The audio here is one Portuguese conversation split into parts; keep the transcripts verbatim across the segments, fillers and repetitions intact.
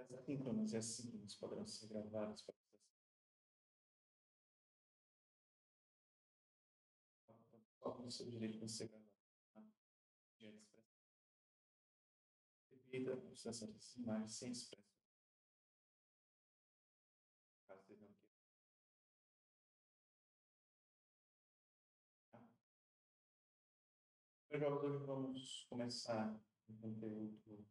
As assíncronas e assíncronas poderão ser gravadas para só com o seu direito de ser gravado. Tá? Diante de expressão devida, processação dessas imagens sem expressão. Caso vocês não queiram. Tá? Jogos, hoje vamos começar um conteúdo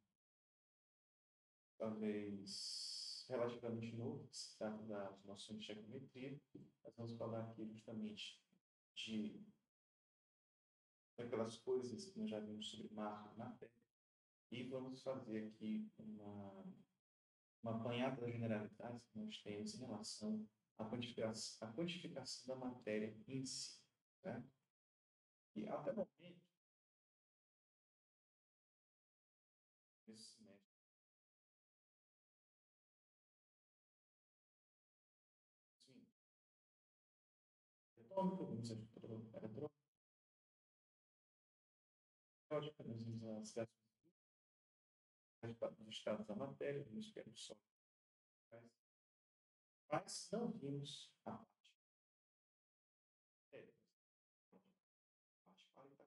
talvez relativamente novo, que se trata das noções de geometria. Nós vamos falar aqui justamente de aquelas coisas que nós já vimos sobre marco na Terra. E vamos fazer aqui uma, uma apanhada das generalidades que nós temos em relação à quantificação, à quantificação da matéria em si. Certo? E até o momento, nesse semestre, assim, atômico, vamos dizer, eletrônico, periódica, nós vimos as reações dos estados da matéria, vimos que era o sólido, mas não vimos a parte matéria, a parte qualitativa.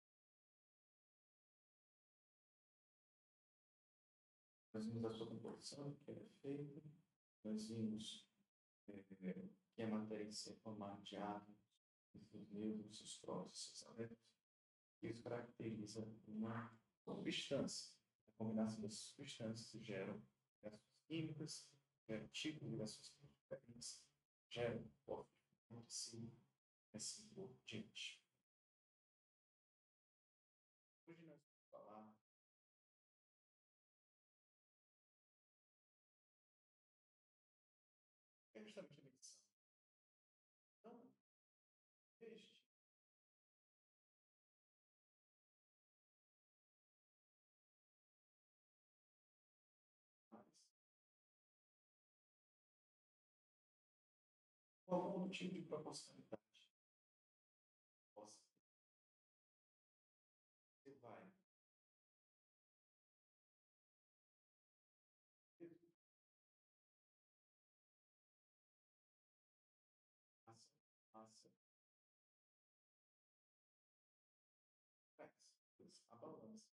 Nós vimos a sua composição, que era feita, nós vimos é, que a matéria em si é formada de átomos, seus nêutrons, seus prótons, seus elétrons. Isso caracteriza uma substância. A combinação das substâncias gera reações químicas, gera tipos de reações diferentes, gera formas de si, e assim por diante. Hoje nós vamos falar é justamente a medição. Então, este mais qual o tipo de proporcionalidade possa ter. Você vai massa, massa, peça, a balança.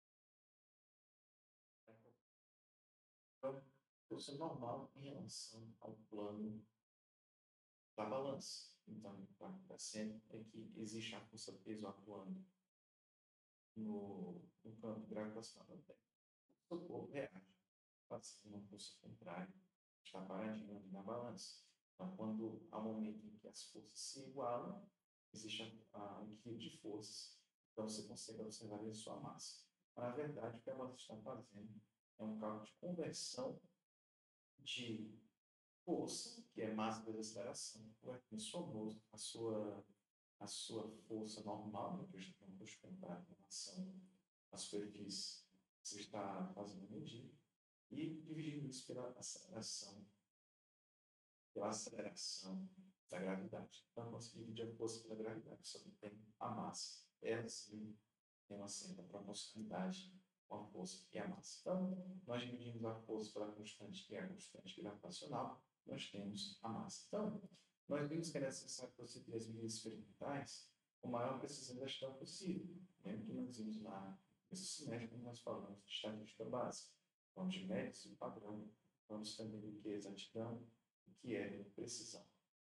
Então, força normal em relação ao plano da balança. Então, o que está acontecendo é que existe a força peso atuando no, no campo gravitacional da Terra. O seu corpo reage, fazendo uma força contrária, está paradinho ali na balança. Então, quando há um momento em que as forças se igualam, existe um equilíbrio de forças, então você consegue observar a sua massa. Mas, na verdade, o que ela está fazendo é um cálculo de conversão de força, que é massa vezes aceleração, o somou a sua, a sua força normal, né, que eu vamos contar em relação à superfície que você está fazendo medir, e dividindo isso pela aceleração, pela aceleração da gravidade. Então, você divide a força pela gravidade, só que tem a massa. Ela sim tem uma certa proporcionalidade com a força e a massa. Então, nós dividimos a força pela constante, que é a constante gravitacional, nós temos a massa. Então, nós vimos que é necessário proceder as medidas experimentais com a maior precisão da história possível. Lembra que nós vimos lá, nesse semestre, quando nós falamos de estatística básica, vamos de médios e padrão, vamos também do que é exatidão, o que é precisão.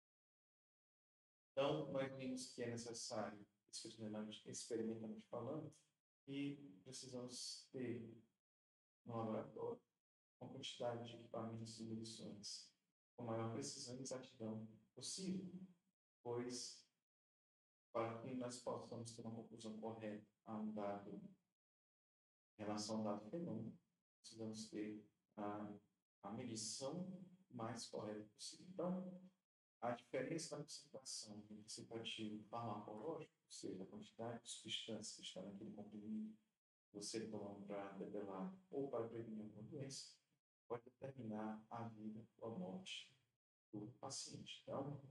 Então, nós vimos que é necessário, experimentalmente falando, e precisamos ter no laboratório uma quantidade de equipamentos e medições com a maior precisão e exatidão possível, pois, para que nós possamos ter uma conclusão correta a um dado, em relação a um dado fenômeno, precisamos ter a, a medição mais correta possível. Então, a diferença da concentração entre o participativo farmacológico, ou seja, a quantidade de substância que está naquele comprimido, você toma para debelar ou para prevenir alguma doença, pode determinar a vida ou a morte do paciente. Então,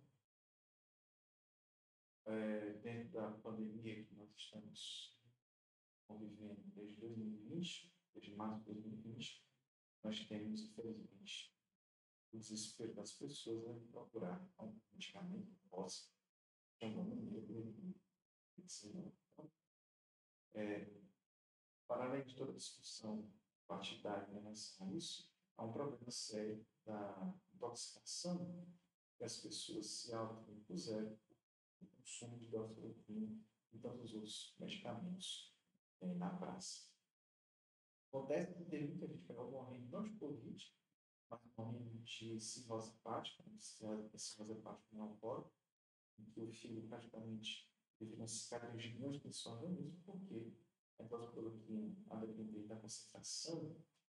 é, dentro da pandemia que nós estamos convivendo desde dois mil e vinte, desde março de dois mil e vinte, nós temos, infelizmente, o desespero das pessoas em procurar um medicamento que possa, de alguma maneira, prevenir esse mal. Então, é, para além de toda a discussão partidária em relação a isso, há um problema sério da intoxicação que as pessoas se autoimpuseram o consumo de doxiciclina e tantos outros medicamentos eh, na praça. Acontece que tem muita gente que acaba morrendo não de Covid, mas morrendo de cirrose hepática, cirrose hepática não alcoólica, em que o fígado praticamente deveriam se ficar gigantes em seu organismo, porque a cloroquina, a depender da concentração,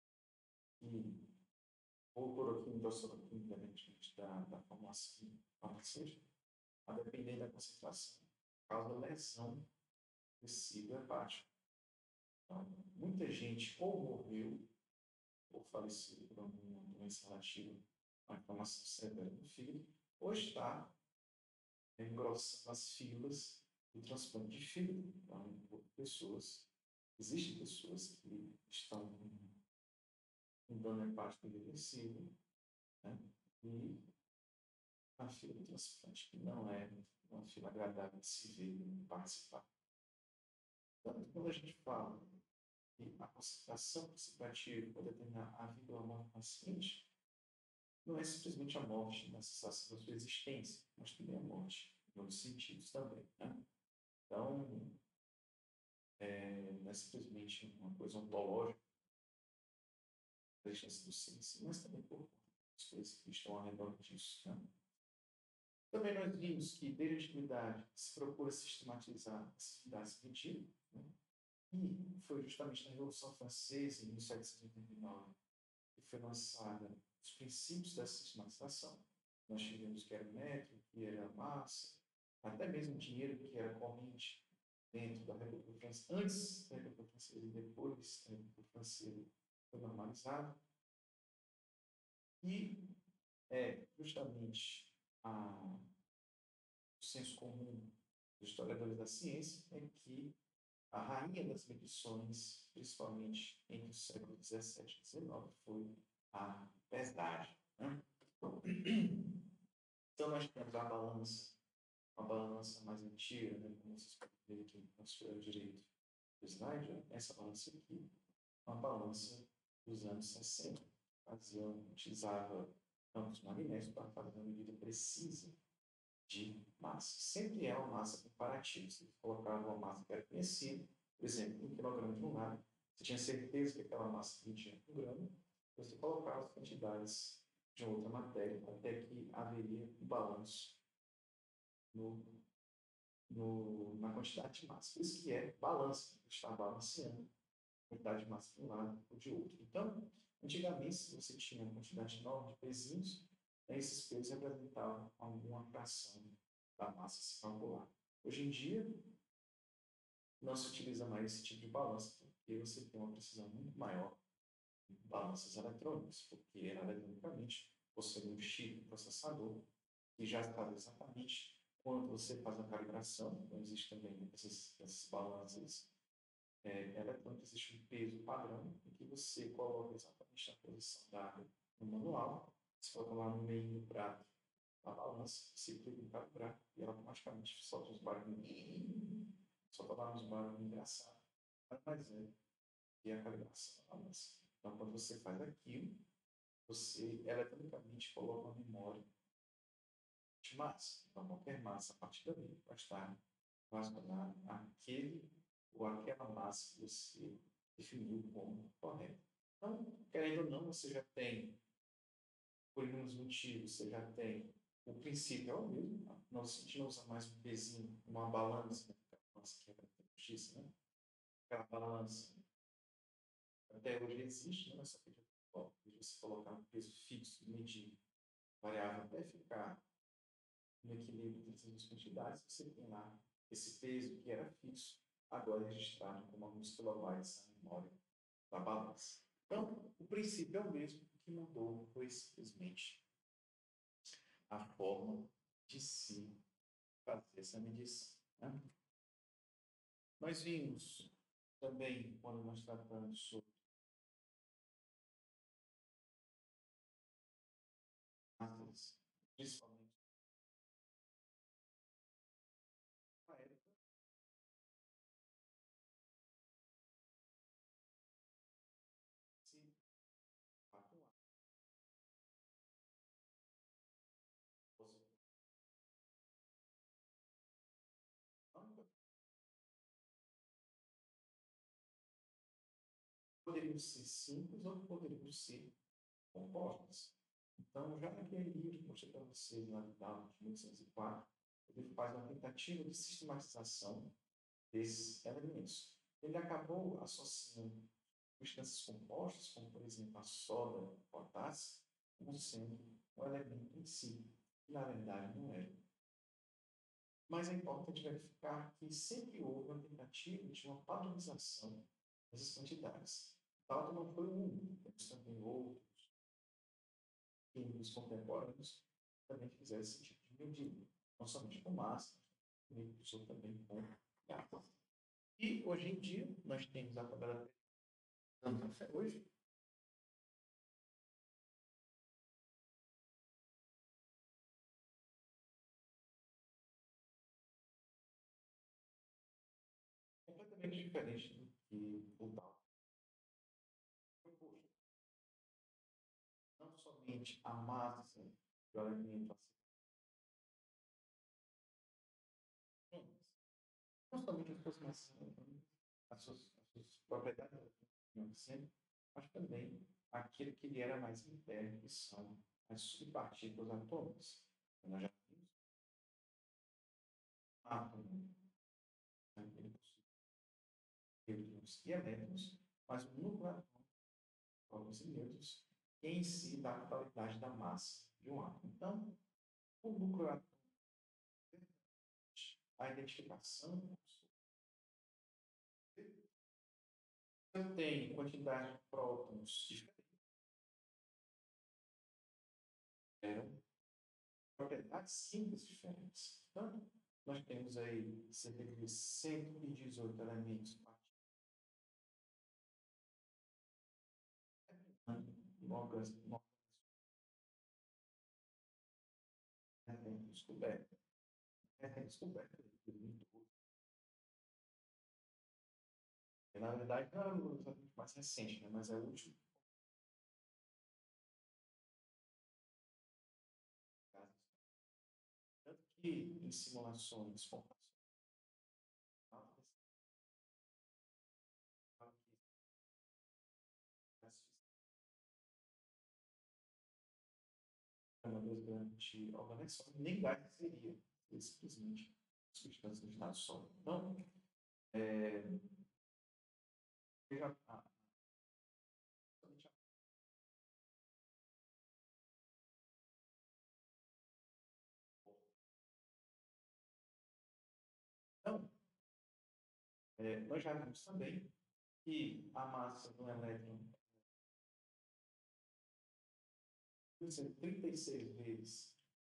e, ou cloroquina, doxiciclina, independentemente da, da formulação farmacêutica, a depender da concentração, causa lesão do tecido hepático. Então, muita gente ou morreu, ou faleceu por alguma doença relativa à inflamação severa do fígado, ou está engrossando as filas do transplante de fígado. Então, pessoas, existem pessoas que estão com dano hepático reversível, né? E a fila do transplante, que não é uma fila agradável de se ver e participar. Tanto quando a gente fala que a concentração participativa pode determinar a vida ou a morte do paciente, não é simplesmente a morte na cessação da sua existência, mas também a morte em outros sentidos também. Né? Então, é, não é simplesmente uma coisa ontológica da existência do ciência, mas também por conta das coisas que estão ao redor disso. Né? Também nós vimos que, desde a antiguidade, se procura sistematizar as atividades científicas, né? E foi justamente na Revolução Francesa, em mil setecentos e oitenta e nove, que foi lançada os princípios da sistematização. Nós tivemos que era o metro, que era a massa, até mesmo o dinheiro, que era corrente dentro da República Francesa, antes da República Francesa e depois da República Francesa, foi normalizado. E é justamente a, o senso comum dos historiadores da ciência é que a rainha das medições, principalmente entre os séculos dezessete e dezenove, foi a pesagem. Né? Então, nós temos a balança, uma balança mais antiga, né? Como vocês podem ver aqui na sua direita do slide, essa balança aqui, uma balança dos anos sessenta, fazia, utilizava campos magnéticos para fazer uma medida precisa de massa. Sempre é uma massa comparativa. Você colocava uma massa que era conhecida, por exemplo, um quilograma de um lado, você tinha certeza que aquela massa tinha um grama, você colocava as quantidades de outra matéria até que haveria um balanço no, no, na quantidade de massa. Por isso que é balança, está balanceando a quantidade de massa de um lado ou de outro. Então, antigamente, se você tinha uma quantidade enorme de pezinhos, né, esses pesos representavam alguma fração da massa a se calcular. Hoje em dia, não se utiliza mais esse tipo de balança, porque você tem uma precisão muito maior em balanças eletrônicas, porque eletronicamente você tem um chip, um processador, que já sabe exatamente quando você faz a calibração. Então, existe também essas, essas balanças é, eletrônicas, existe um peso padrão, em que você coloca exatamente a posição dada no manual, você coloca lá no meio do prato a balança, você clica em calibrar e ela automaticamente solta uns barulhos, solta lá uns barulhos engraçados, mas é e a calibração da balança. Então, quando você faz aquilo, você eletronicamente coloca uma memória de massa. Então, qualquer massa a partir dali vai estar relacionada àquele ou àquela massa que você definiu como correta. Então, querendo ou não, você já tem, por inúmeros motivos, você já tem o princípio é o mesmo. Tá? Não, a gente não usa mais um pezinho, uma balança, né? Aquela balança que é da justiça, né? Aquela balança até hoje existe, né? Mas só que de você colocar um peso fixo e medir variável até ficar no equilíbrio entre essas duas quantidades, você tem lá esse peso que era fixo, agora é registrado como alguns kilobytes na memória da balança. Então, o princípio é o mesmo, o que mudou foi simplesmente a forma de se fazer essa medição. Né? Nós vimos também, quando nós tratamos sobre principalmente na época, se quatro anos fosse não, poderiam ser simples ou poderiam ser compostas. Então, já naquele livro que eu mostrei para vocês, lá de mil novecentos e quatro, ele faz uma tentativa de sistematização desses elementos. Ele acabou associando substâncias compostas, como por exemplo a soda, o potássio, como sendo um elemento em si, que na verdade não é. Mas é importante verificar que sempre houve uma tentativa de uma padronização dessas quantidades. Tal não foi o único, temos também outros químicos contemporâneos que também fizeram esse tipo de medida, não somente com massa, mas usou também com água. E hoje em dia, nós temos a tabela do café hoje, completamente diferente do que o tal. Não somente a massa do alimento, não somente as suas massas, as suas, as suas propriedades, mas também aquilo que lhe era mais interno, que são as subpartículas atômicas. Nós já vimos átomo, né, ele possui nêutrons e elétrons, mas o núcleo atômico, prótons e nêutrons, em si dá a totalidade da massa de um átomo. Então, o núcleo atômico, a identificação, eu tenho quantidade de prótons diferentes, eram propriedades simples diferentes. Então, nós temos aí cerca de cento e dezoito elementos longas, descoberta. É descoberta. Na verdade, não é o mais recente, né? Mas é o último caso. Tanto que em simulações computacionais, durante a organização, nem gás seria simplesmente substâncias de estado sólido. Então, é, veja, a, então, é, nós já vimos também que a massa do elétron é trinta e seis vezes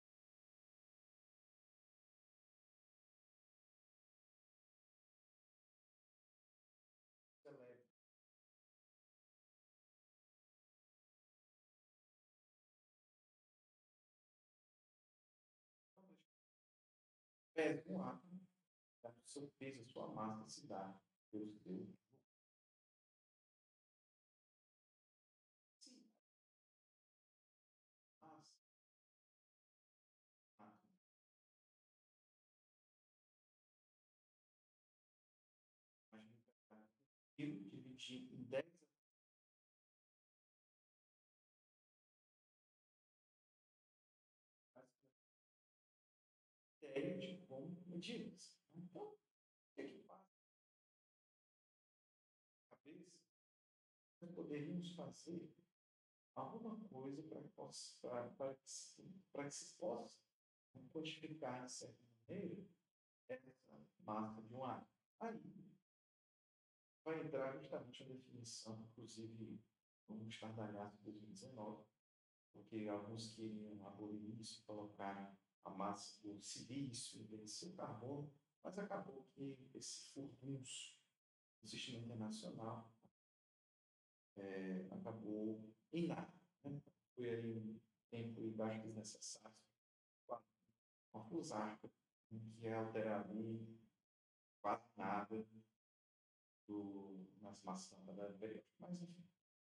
o elétron pesa um átomo, tá? O seu peso, a sua massa se dá pelo seu. Se a massa, átomo, imagina pegar um quilo, dividir em dez ideia de como medidas. Então, o que é que passa na cabeça? Nós poderíamos fazer alguma coisa para que, possa, para, para que, se, para que se possa quantificar, de certa maneira, essa massa de um átomo. Aí vai entrar justamente a definição, inclusive, no estardalhaço de dois mil e dezenove, porque alguns queriam abolir isso, colocar a massa do silício em vez de ser o carbono, mas acabou que esse furdunço do sistema internacional é, acabou em nada. Né? Foi aí um tempo e gasto desnecessário uma fusarca, em que altera ali quase nada do, nas massas da tabela periódica. Mas, enfim.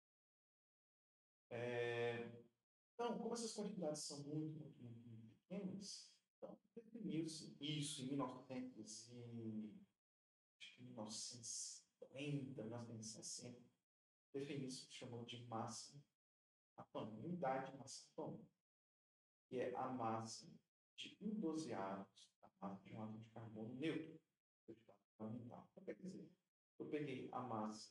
É, então, como essas quantidades são muito, muito, muito, muito pequenas, então definiu-se isso em mil e novecentos e, acho que mil novecentos e cinquenta, mil novecentos e sessenta, definiu-se o que chamou de massa atômica, unidade de massa atômica, que é a massa de um dozeavos da massa de um átomo de carbono neutro, fundamental. Então, quer dizer, eu peguei a massa,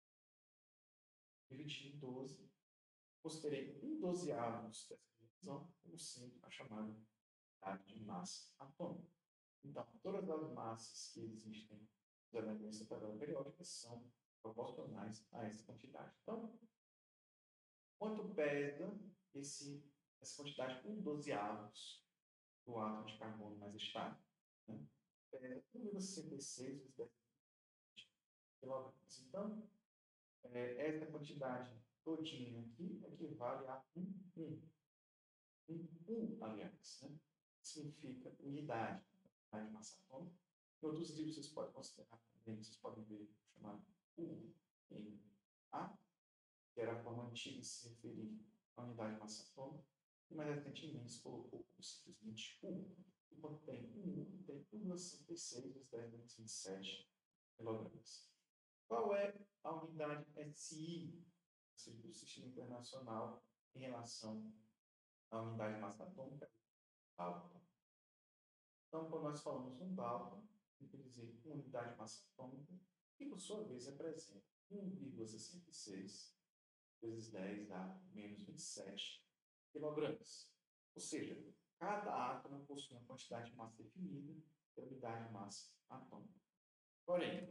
dividi em doze, considerei um dozeavos dessa divisão como sendo a chamada unidade de massa atômica. Então, todas as massas que existem nos elementos da tabela periódica são proporcionais a essa quantidade. Então, quanto pesa esse, essa quantidade um dozeavos do átomo de carbono mais estável? Né? Pesa um vírgula sessenta e seis vezes dez quilogramas. Então, é, essa quantidade todinha aqui equivale a um, um, um, um aliás, né? Significa unidade, unidade de massa atômica. Em outros livros vocês podem considerar também, vocês podem ver chamado U em A, que era a forma antiga de se referir à unidade de massa atômica, e mais recentemente se colocou como simplesmente U. E quando tem um U, tem um vírgula sessenta e seis vezes dez menos vinte e sete quilogramas. Qual é a unidade S I do Sistema Internacional em relação à unidade de massa atômica? Dalton. Então, quando nós falamos um Dalton, quer dizer uma unidade de massa atômica, que por sua vez representa um vírgula sessenta e seis vezes dez a menos vinte e sete quilogramas. Ou seja, cada átomo possui uma quantidade de massa definida pela unidade de massa atômica. Porém,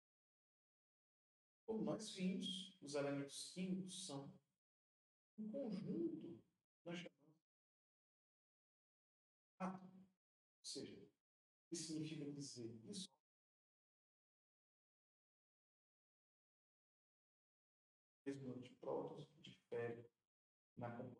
como nós vimos, os elementos químicos são um conjunto, nós chamamos de átomo. Ou seja, isso significa dizer isso. Mesmo número de prótons difere na composição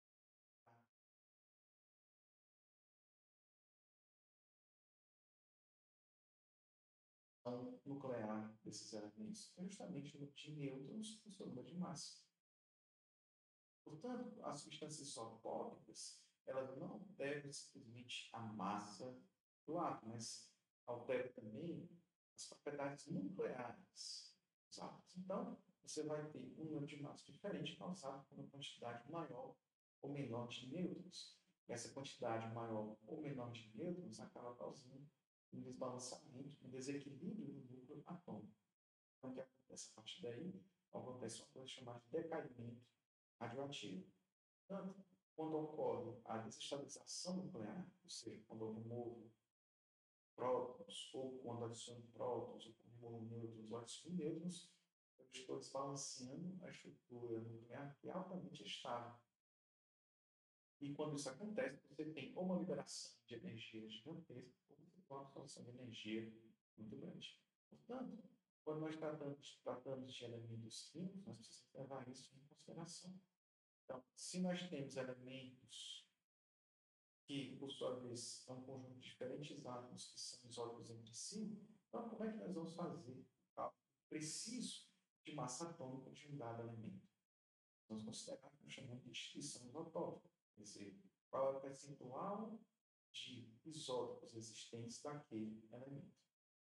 nuclear desses elementos, é justamente o número de nêutrons e o seu número de massa. Portanto, as substâncias isotôpicas, elas não devem simplesmente a massa do átomo, mas alteram também as propriedades nucleares dos átomos. Então, você vai ter um número de massa diferente causado por uma quantidade maior ou menor de nêutrons. Essa quantidade maior ou menor de nêutrons acaba causando um desbalanceamento, um desequilíbrio no núcleo atômico. Então, o que acontece a partir daí? Acontece uma coisa chamada de decaimento radioativo. Portanto, quando ocorre a desestabilização nuclear, ou seja, quando eu removo prótons, ou quando adiciono prótons, ou quando removo nêutrons, ou adiciono nêutrons, eu estou desbalanceando a estrutura nuclear, que é altamente estável. E quando isso acontece, você tem ou uma liberação de energia gigantesca, ou você tem uma absorção de energia muito grande. Portanto, quando nós tratamos, tratamos de elementos químicos, nós precisamos levar isso em consideração. Então, se nós temos elementos que, por sua vez, são um conjunto de diferentes átomos que são isótopos entre si, então como é que nós vamos fazer o cálculo preciso de massa atômica de um dado elemento? Vamos considerar o que nós chamamos de distribuição isotópica, quer dizer, qual é o percentual de isótopos existentes daquele elemento.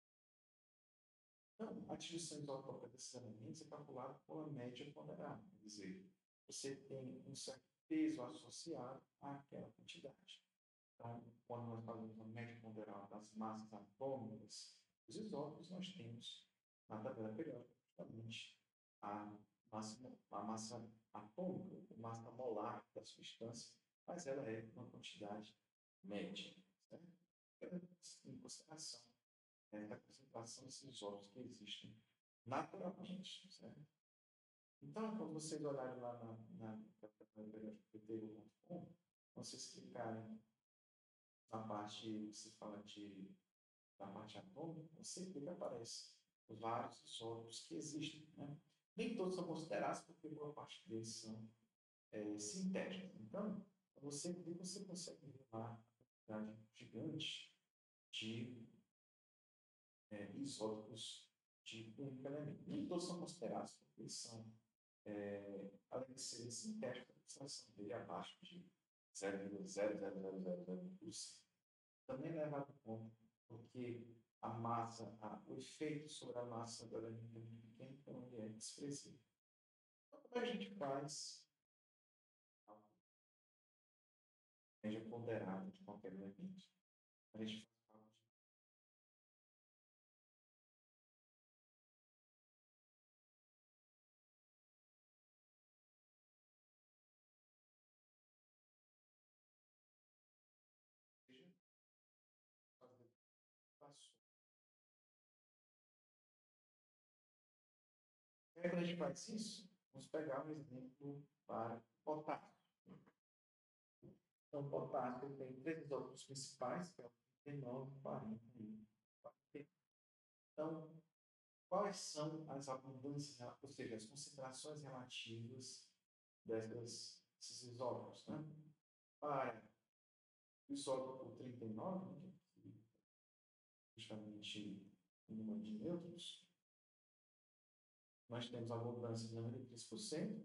Então, a distribuição isotópica desses elementos é calculada por uma média ponderada, quer dizer, você tem um certo peso associado àquela quantidade. Então, quando nós fazemos uma média ponderada das massas atômicas dos isótopos, nós temos na tabela periódica justamente a massa, a massa atômica, a massa molar da substância, mas ela é uma quantidade média. Certo? Em consideração essa concentração desses isótopos que existem naturalmente. Certo? Então, quando vocês olharem lá na, na tabela periódica P T U ponto com, vocês clicarem na parte que se fala de, da parte atômica, você vê que aparece vários isótopos que existem. Né? Nem todos são considerados, porque boa parte deles são é, sintéticos. Então, você vê, você consegue ver lá quantidade gigante de é, isótopos de um único elemento. Nem todos são considerados, porque eles são, é, além de serem sintéticos, a concentração dele é abaixo de zero vírgula zero zero zero zero zero um por cento. Também levado em conta, porque a massa, a, o efeito sobre a massa do elemento é muito pequeno, então ele é desprezível. Então, como é que a gente faz a média ponderada de qualquer elemento? A gente faz seja fazer passou. E aí, quando a gente faz isso, vamos pegar um exemplo para potássio. Então, o potássio tem três isótopos principais, que é o trinta e nove, quarenta e quarenta. Então, quais são as abundâncias, ou seja, as concentrações relativas dessas, desses isótopos, né? Para o isótopo trinta e nove, que é justamente o número de nêutrons, nós temos a abundância de noventa e três por cento,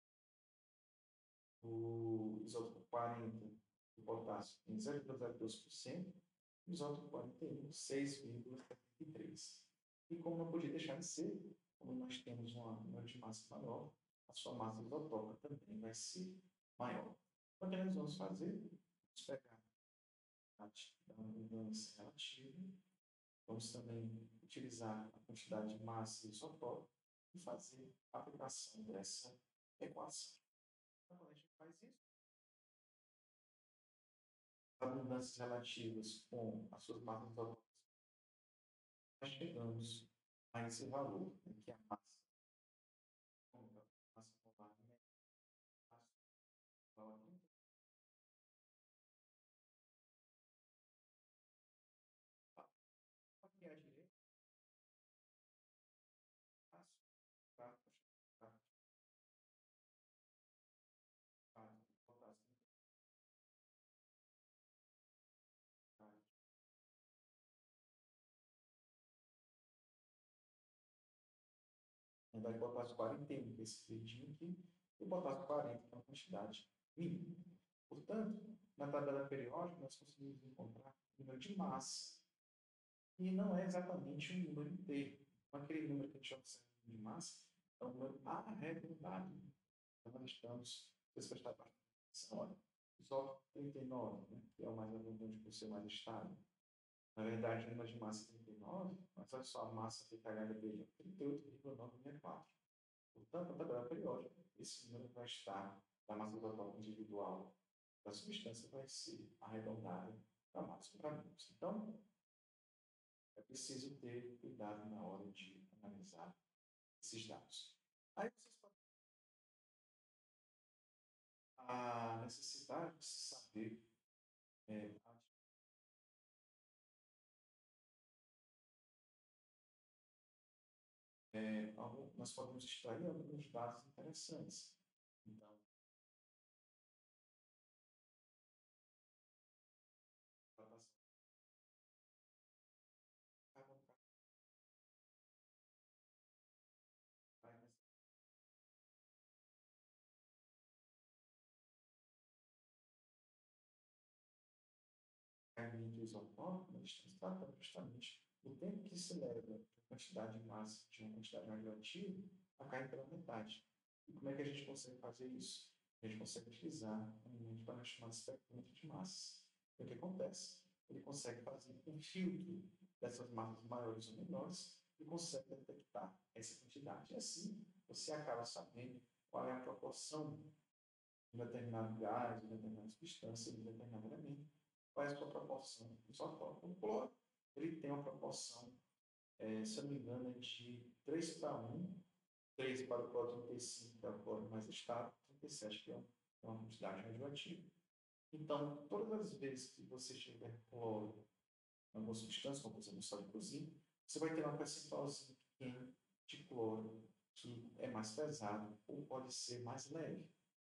o isótopo quarenta, o potássio, tem zero vírgula zero dois por cento, o isótopo quarenta e um, seis vírgula setenta e três por cento. E como não podia deixar de ser, como nós temos uma número de massa maior, a sua massa isotópica também vai ser maior. Então, o que nós vamos fazer? Vamos pegar a da abundância relativa, vamos também utilizar a quantidade de massa isotópica e fazer a aplicação dessa equação. Então, quando a gente faz isso, abundâncias relativas com as suas massas isotópicas, nós chegamos a esse valor, né, que é a massa, a massa molar média, igual a trinta. Aqui à direita, fácil, tá? Tá? Tá? Potássio, tá? Vai botar os quarenta e um, que é esse verdinho aqui, e botar os quarenta, que é uma quantidade mínima. Portanto, na tabela periódica, nós conseguimos encontrar o número de massa. E não é exatamente um número inteiro. Aquele número que a gente observa de massa é um número arredondado. Então, nós estamos, se prestar atenção, olha, só trinta e nove, né, que é o mais abundante por ser mais estável. Na verdade, o número de massa é trinta e nove, mas olha só, a massa detalhada dele é trinta e oito vírgula novecentos e sessenta e quatro. Portanto, na tabela periódica, esse número vai estar da massa isotópica individual da substância vai ser arredondada para máximo para mínimo. Então, é preciso ter cuidado na hora de analisar esses dados. Aí vocês podem a necessidade de se saber é, é, nós podemos extrair alguns dados interessantes. Então, fragmento isotônico, nós estamos tratando justamente o tempo que se leva a quantidade de massa de uma quantidade radioativa a cair pela metade. E como é que a gente consegue fazer isso? A gente consegue utilizar um elemento para chamar de espectrómetro de massas. O que acontece? Ele consegue fazer um filtro dessas massas maiores ou menores e consegue detectar essa quantidade. E assim, você acaba sabendo qual é a proporção de um determinado gás, de uma determinada substância, de um determinado elemento, qual é a sua proporção isotópica. O cloro, ele tem uma proporção, é, se eu não me engano, é de três para um, três para o cloro trinta e cinco, que é o cloro mais estável, trinta e sete, que é uma quantidade radioativa. Então, todas as vezes que você tiver cloro em alguma substância, como por exemplo, sódio de cozinha, você vai ter uma percentualzinha pequena de cloro que é mais pesado ou pode ser mais leve.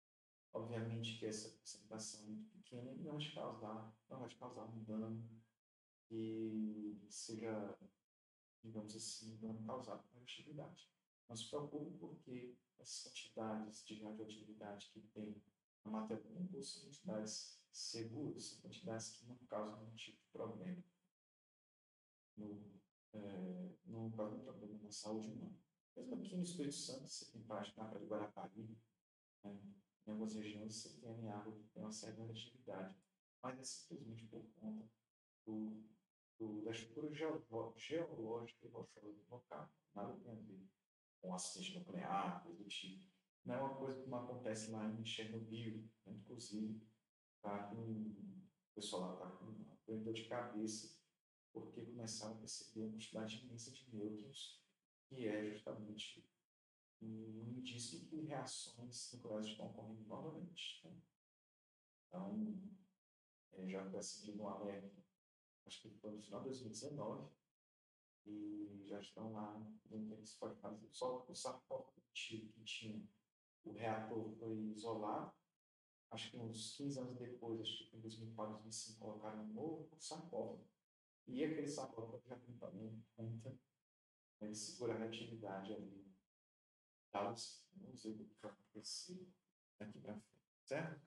Obviamente que essa concentração é muito pequena e não vai te causar, não vai te causar um dano que seja, digamos assim, um dano causado por radioatividade. Não se preocupe porque essas quantidades de radioatividade que tem na matéria comum são quantidades seguras, são quantidades que não causam nenhum tipo de problema no, é, não causam problema na saúde humana. Mesmo aqui no Espírito Santo, você tem parte na Praia do Guarapari, né? Em algumas regiões você tem água que tem uma certa radioatividade, mas é simplesmente por conta do, do, da estrutura geológica e rochosa do local. Nada tem a ver com acidente nuclear, coisa do tipo. Não é uma coisa como acontece lá em Chernobyl, né? Inclusive, tá com, o pessoal lá está com uma dor de cabeça, porque começaram a perceber uma quantidade imensa de nêutrons, que é justamente um indício de que reações nucleares estão ocorrendo novamente. Né? Então, é, já foi acendido um alerta, acho que foi no final de dois mil e dezenove, e já estão lá vendo o que se pode fazer. Só o sarcófago que tinha, o reator foi isolado, acho que uns quinze anos depois, acho que em dois mil e quatro, dois mil e cinco, colocaram um novo sarcófago. E aquele sarcófago já tem também conta, ele segura a reatividade ali. Vamos ver o que vai acontecer daqui para frente, certo?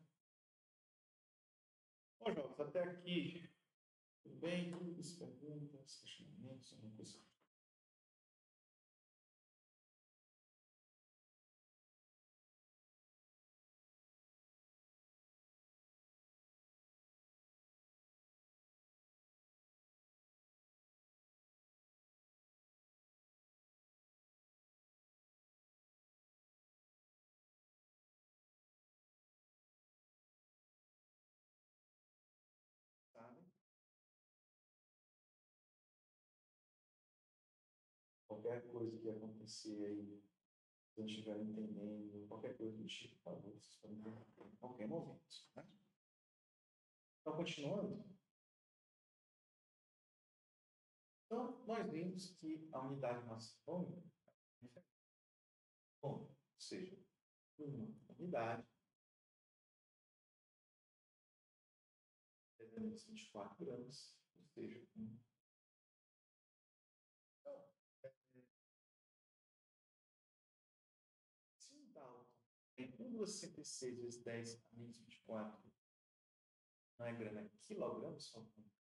Bom, Jogos, até aqui, tudo bem? Dúvidas, perguntas, questionamentos, alguma coisa? Tá? Qualquer coisa que acontecer aí, se não estiver entendendo, qualquer coisa do tipo, por favor, vocês podem perguntar em qualquer momento. Né? Então, continuando, então, nós vimos que a unidade massa atômica é diferente. Bom, ou seja, uma unidade é vinte e quatro gramas, ou seja, um. Então, se um Dalton tem um vírgula sessenta e seis vezes dez a menos vinte e quatro, não é grama, é quilogramos, só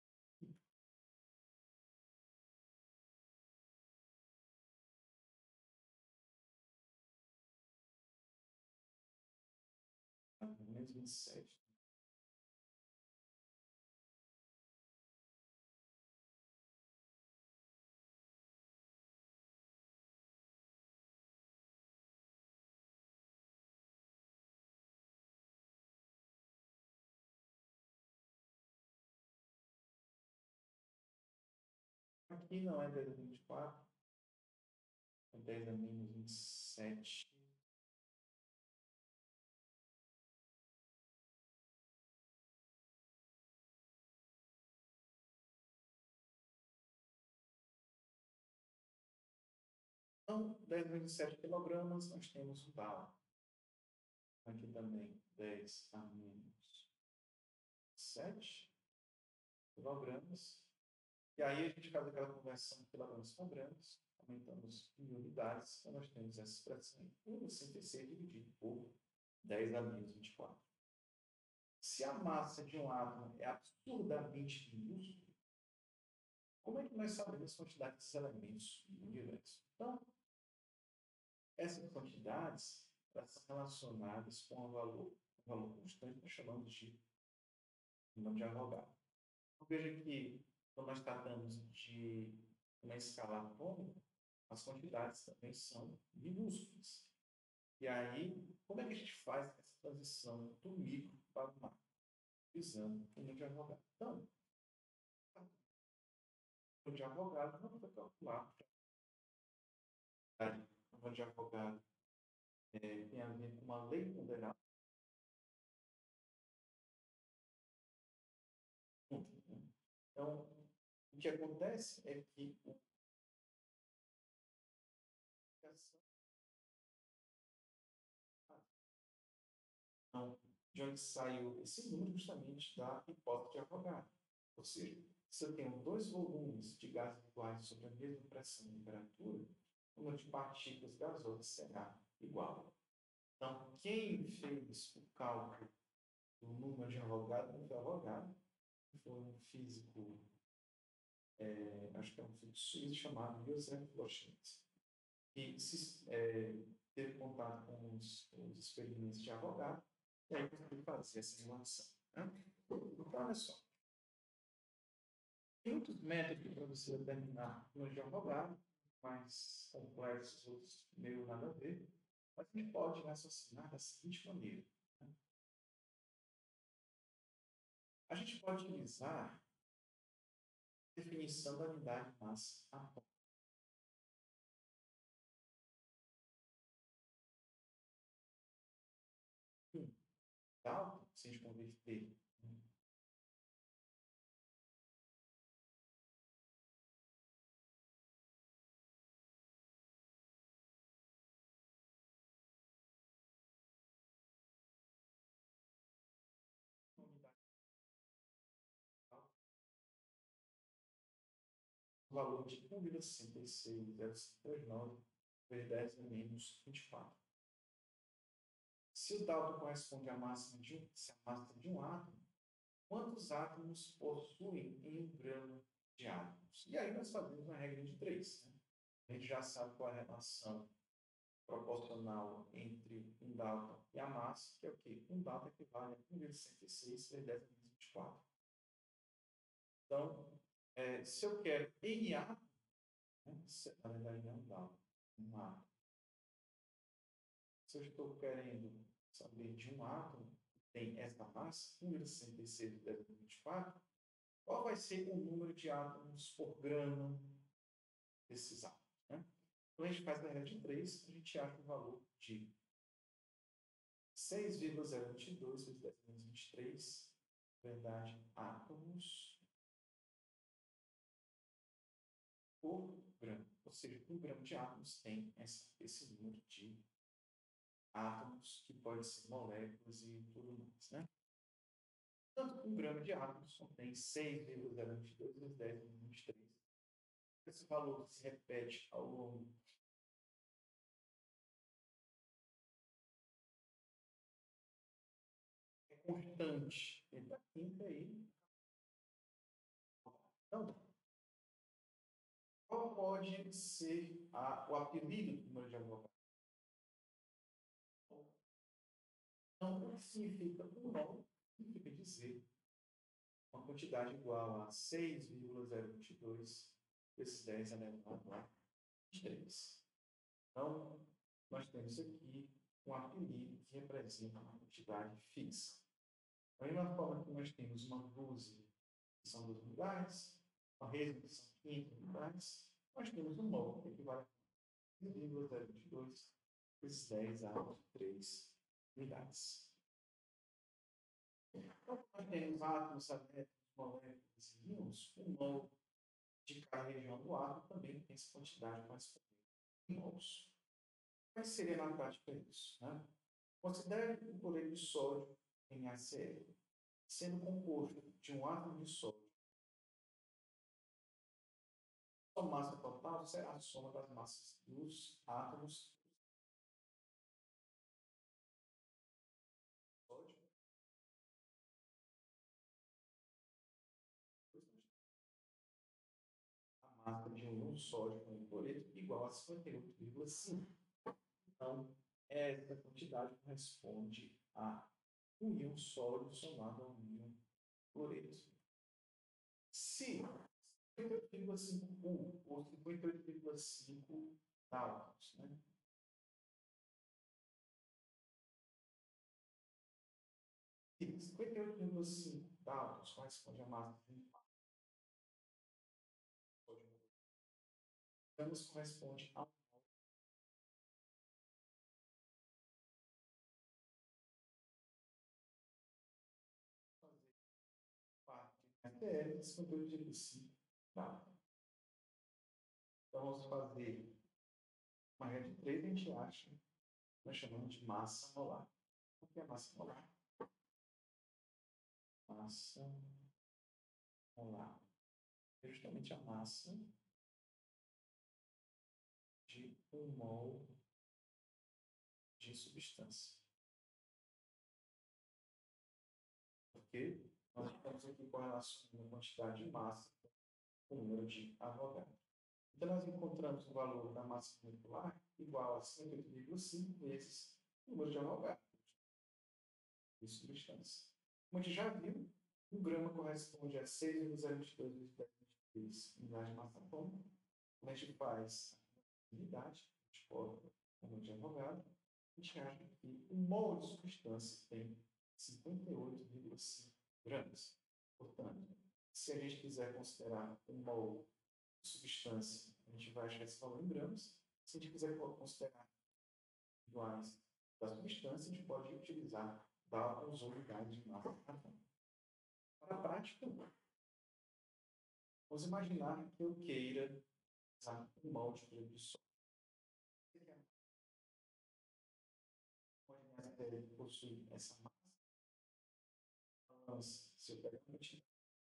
menos vinte e sete. Aqui não é dez a vinte e quatro, é dez a menos vinte e sete. Então, dez a menos vinte e sete quilogramas, nós temos o Dalton. Aqui também, dez a menos sete quilogramas. E aí a gente faz aquela conversão de quilogramas para gramas, aumentamos em unidades, então nós temos essa expressão um vírgula sessenta e seis dividido por dez a menos vinte e quatro. Se a massa de um átomo é absurdamente minúscula, como é que nós sabemos a quantidade desses elementos no universo? Então, essas quantidades elas são relacionadas com o valor, o valor constante que nós chamamos de número de Avogadro. Então, veja que, quando nós tratamos de uma escala atômica, as quantidades também são minúsculas. E aí, como é que a gente faz essa transição do micro para o macro? Usando o número de Avogadro. Então, o número de Avogadro não foi calculado. O número de Avogadro é, tem a ver com uma lei ponderal. Então, o que acontece é que o não, de onde saiu esse número justamente da hipótese de Avogadro. Ou seja, se eu tenho dois volumes de gases iguais sobre a mesma pressão e temperatura, o número de partículas gasosas será igual. Então, quem fez o cálculo do número de Avogadro não foi Avogadro, foi um físico, é, acho que é um físico suíço chamado Joseph Lorentz, que se, é, teve contato com os, os experimentos de Avogadro e aí conseguiu fazer essa relação. Né? Então, olha só. Tem outros métodos para você determinar o número de Avogadro, mais complexos, outros meio nada a ver, mas a gente pode raciocinar da seguinte maneira. Né? A gente pode utilizar a definição da unidade massa atômica. Um Dalton, se a gente converter em uma unidade o valor de um vírgula sessenta e seis zero cinco nove vezes dez a menos vinte e quatro. Se o Dalton corresponde à máxima de um, se a massa de um átomo, quantos átomos possuem em um gramo de átomos? E aí nós fazemos uma regra de três. Né? A gente já sabe qual é a relação proporcional entre um Dalton e a massa, que é o quê? Um Dalton equivale a um vírgula sessenta e seis vezes dez a menos vinte e quatro. Então, é, se eu quero N átomos, né, na verdade não é um Dalton, um átomo. Se eu estou querendo saber de um átomo que tem essa massa, um vírgula sessenta e seis vezes dez a menos vinte e quatro, qual vai ser o número de átomos por grama desses átomos? Né? Então, a gente faz a regra de três, a gente acha o valor de seis vírgula zero vinte e dois vezes dez a menos vinte e três, verdade, átomos por grama. Ou seja, um grama de átomos tem essa, esse número de átomos, que pode ser moléculas e tudo mais. Né? Portanto, um grama de átomos contém seis vírgula zero vinte e dois vezes dez a menos vinte e três. Esse valor se repete ao longo é constante. Ele está quinta aí. Então, qual pode ser a, o apelido do número de Avogadro? Então, o que significa um nó? Significa dizer uma quantidade igual a seis vírgula zero vinte e dois vezes dez elevado a vinte e três. Então, nós temos aqui um apelido que representa uma quantidade fixa. Da mesma forma que nós temos uma dúzia, que são duas unidades, uma resma, que são quinhentas unidades, nós temos um mol, que equivale a seis vírgula zero vinte e dois vezes dez a três unidades. Então, nós temos átomos, satélites, moléculas e íons, o mol de cada região do átomo também tem essa quantidade correspondente em mols. Como seria na prática isso? Né? Considere o cloreto de sódio, NaCl, sendo composto de um átomo de sódio. A massa total será a soma das massas dos átomos de sódio. A massa de um sódio com um cloreto igual a cinquenta e oito vírgula cinco. Então, essa quantidade corresponde a um íon sólido somado a um íon cloreto. Se cinquenta e oito vírgula cinco U ou cinquenta e oito vírgula cinco Daltons, né? cinquenta e oito vírgula cinco Daltons corresponde a massa de um sódio. Então, corresponde a até cinquenta e oito vírgula cinco. Tá? Então, vamos fazer uma regra de três, a gente acha, nós chamamos de massa molar. O que é massa molar? massa molar. É justamente a massa de um mol de substância. Porque nós estamos aqui correlacionando a quantidade de massa com o número de Avogadro. Então, nós encontramos o valor da massa molecular igual a cento e oito vírgula cinco vezes o número de Avogadro de substância. Como a gente já viu, um grama corresponde a seis vírgula zero vinte e dois vezes dez a três unidades de massa atômica. Quando a gente faz a unidade, a gente coloca o número de Avogadro, a gente acha que um mol de substância tem cinquenta e oito vírgula cinco gramas. Portanto, se a gente quiser considerar um mol de substância, a gente vai achar esse valor em gramas. Se a gente quiser considerar iguais da substância, a gente pode utilizar dados ou unidades de massa atômica. Para a prática, vamos imaginar que eu queira usar um mol de cloreto de sódio. A matéria possui essa massa. Mas, se eu pegar uma quantidade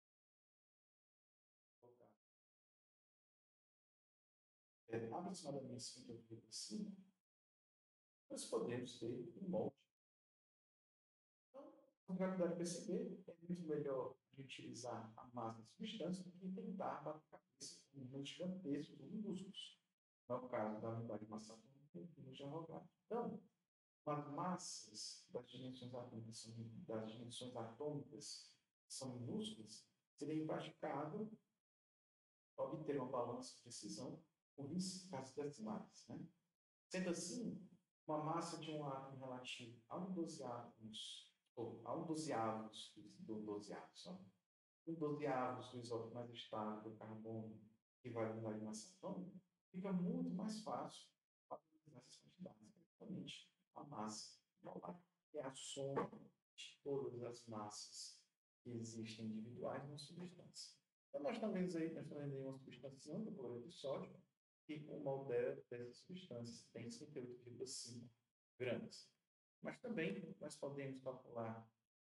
é aproximadamente cinquenta vírgula cinco, nós podemos ter um molde. Então, como já puderam perceber, é muito melhor utilizar a massa da substância do que tentar bater a cabeça com números gigantescos ou minúsculos. Não é o caso da unidade de massa atômica e do de Avogadro. Então, as massas das dimensões atômicas são, das dimensões atômicas são minúsculas, seria praticável obter uma balança de precisão com vinte casos decimais. Né? Sendo assim, uma massa de um átomo relativo a um dozeavos, ou a um dozeavos do dozeavos, um dozeavos do isótopo mais estável do carbono, que vai unidade de massa atômica, fica muito mais fácil para utilizar essas quantidades, principalmente a massa molar, que é a soma de todas as massas que existem individuais numa substância. Então, nós talvez aí pensando em uma substância do cloreto de sódio, que o mol dessas substâncias tem cinquenta e oito vírgula cinco gramas. Mas também nós podemos calcular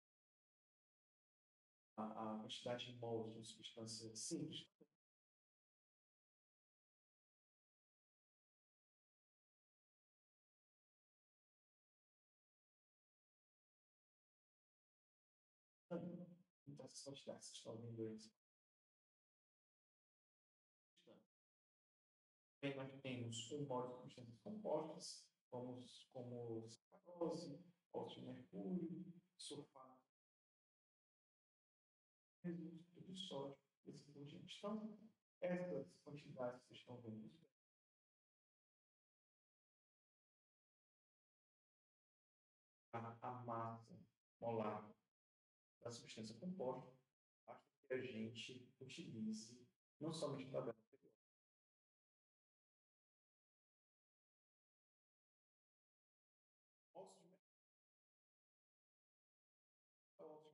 a, a quantidade de mols de uma substância simples. Então, essas quantidades estão vendo aí. Também nós temos um mol de substâncias compostas, como, como sacarose, óxido de mercúrio, sulfato de sódio, e assim por diante. Então, essas quantidades que vocês estão vendo, a, a massa molar da substância composta, basta que a gente utilize não somente a tabela anterior. Óxido de mercúrio,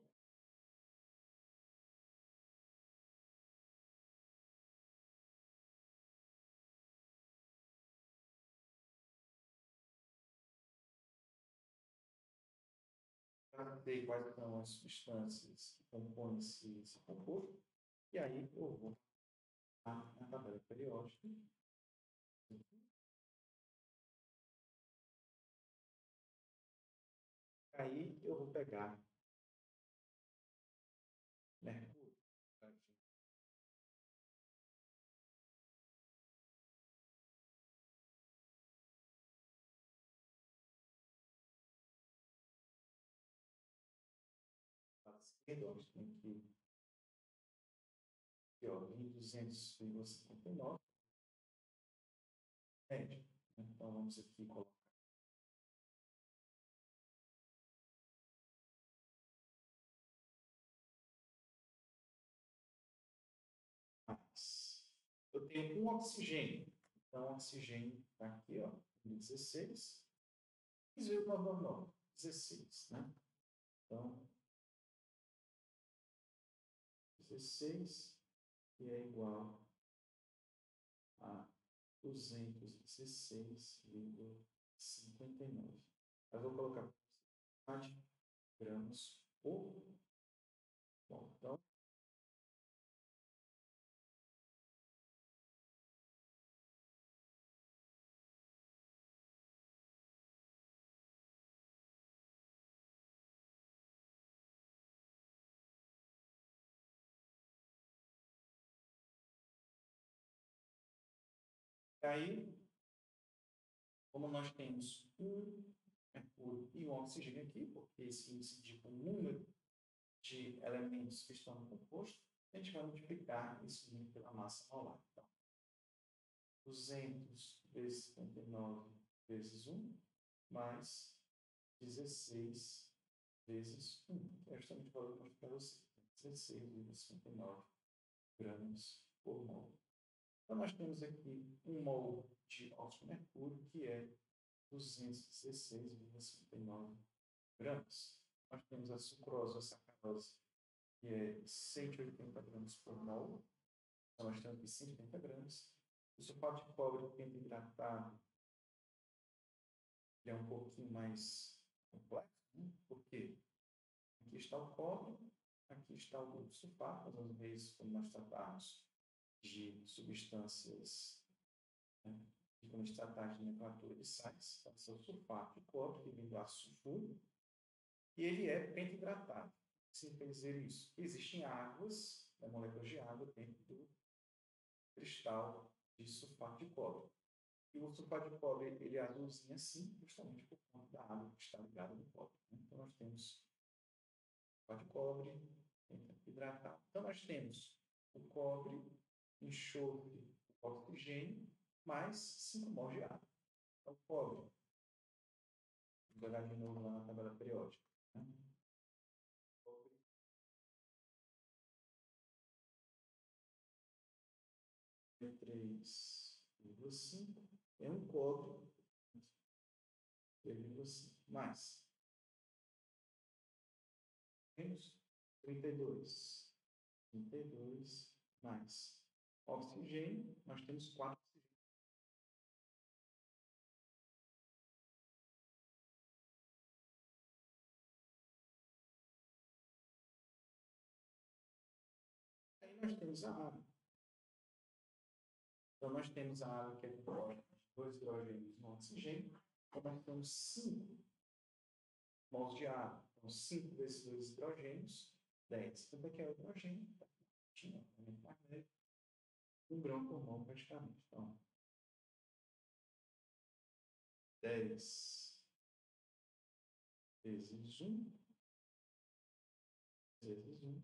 para ter quais são as substâncias que compõem esse, esse composto, e aí eu vou na, na tabela periódica. Aí eu vou pegar mercúrio, para a esquerda, onde tem aqui, aqui ó, mil duzentos vírgula cinquenta e nove, média. Então vamos aqui colocar mais. Eu tenho um oxigênio. Então, o oxigênio está aqui, ó, dezesseis. seis vírgula noventa e nove, dezesseis, né? Então, dezesseis, que é igual a duzentos e dezesseis vírgula cinquenta e nove. Eu vou colocar gramas por Bom, então, aí, como nós temos um mercúrio e um oxigênio aqui, porque esse índice indica o número de elementos que estão no composto, a gente vai multiplicar esse número pela massa molar. Então, duzentos vezes setenta e nove vezes um, mais dezesseis vezes um, que é justamente o valor que eu mostrei para você, dezesseis vírgula cinquenta e nove gramas por mol. Então, nós temos aqui um mol de óxido de mercúrio, que é duzentos e dezesseis vírgula cinquenta e nove gramas. Nós temos a sucrose, a sacarose, que é cento e oitenta gramas por mol. Então, nós temos aqui cento e oitenta gramas. O sulfato de cobre pentahidratado é um pouquinho mais complexo, né? Por quê? Aqui está o cobre, aqui está o grupo sulfato, às vezes, quando nós tratarmos de substâncias, né, de quando a gente tratar de nomenclatura de sais, então, esse é o sulfato de cobre, que vem do ácido sulfúrico, e ele é pentahidratado. O que significa dizer isso? Existem águas, né, moléculas de água dentro do cristal de sulfato de cobre. E o sulfato de cobre ele é azulzinho assim, justamente por conta da água que está ligada no cobre. Né? Então, nós temos sulfato de cobre hidratado. Então, nós temos o cobre, enxofre, o oxigênio, mais cinco mols de água. Então, o cobre, vou jogar de novo lá na tabela periódica. Né? três vírgula cinco é um cobre três vírgula cinco mais menos trinta e dois. trinta e dois mais oxigênio, nós temos quatro oxigênios. Aí nós temos a água. Então nós temos a água que é composta de dois hidrogênios e um oxigênio. Então nós temos cinco mols de água. Então cinco desses dois hidrogênios, dez. Então aqui é o hidrogênio, tinha um mais leve, um grão por mol praticamente. Então, dez vezes um, vezes um,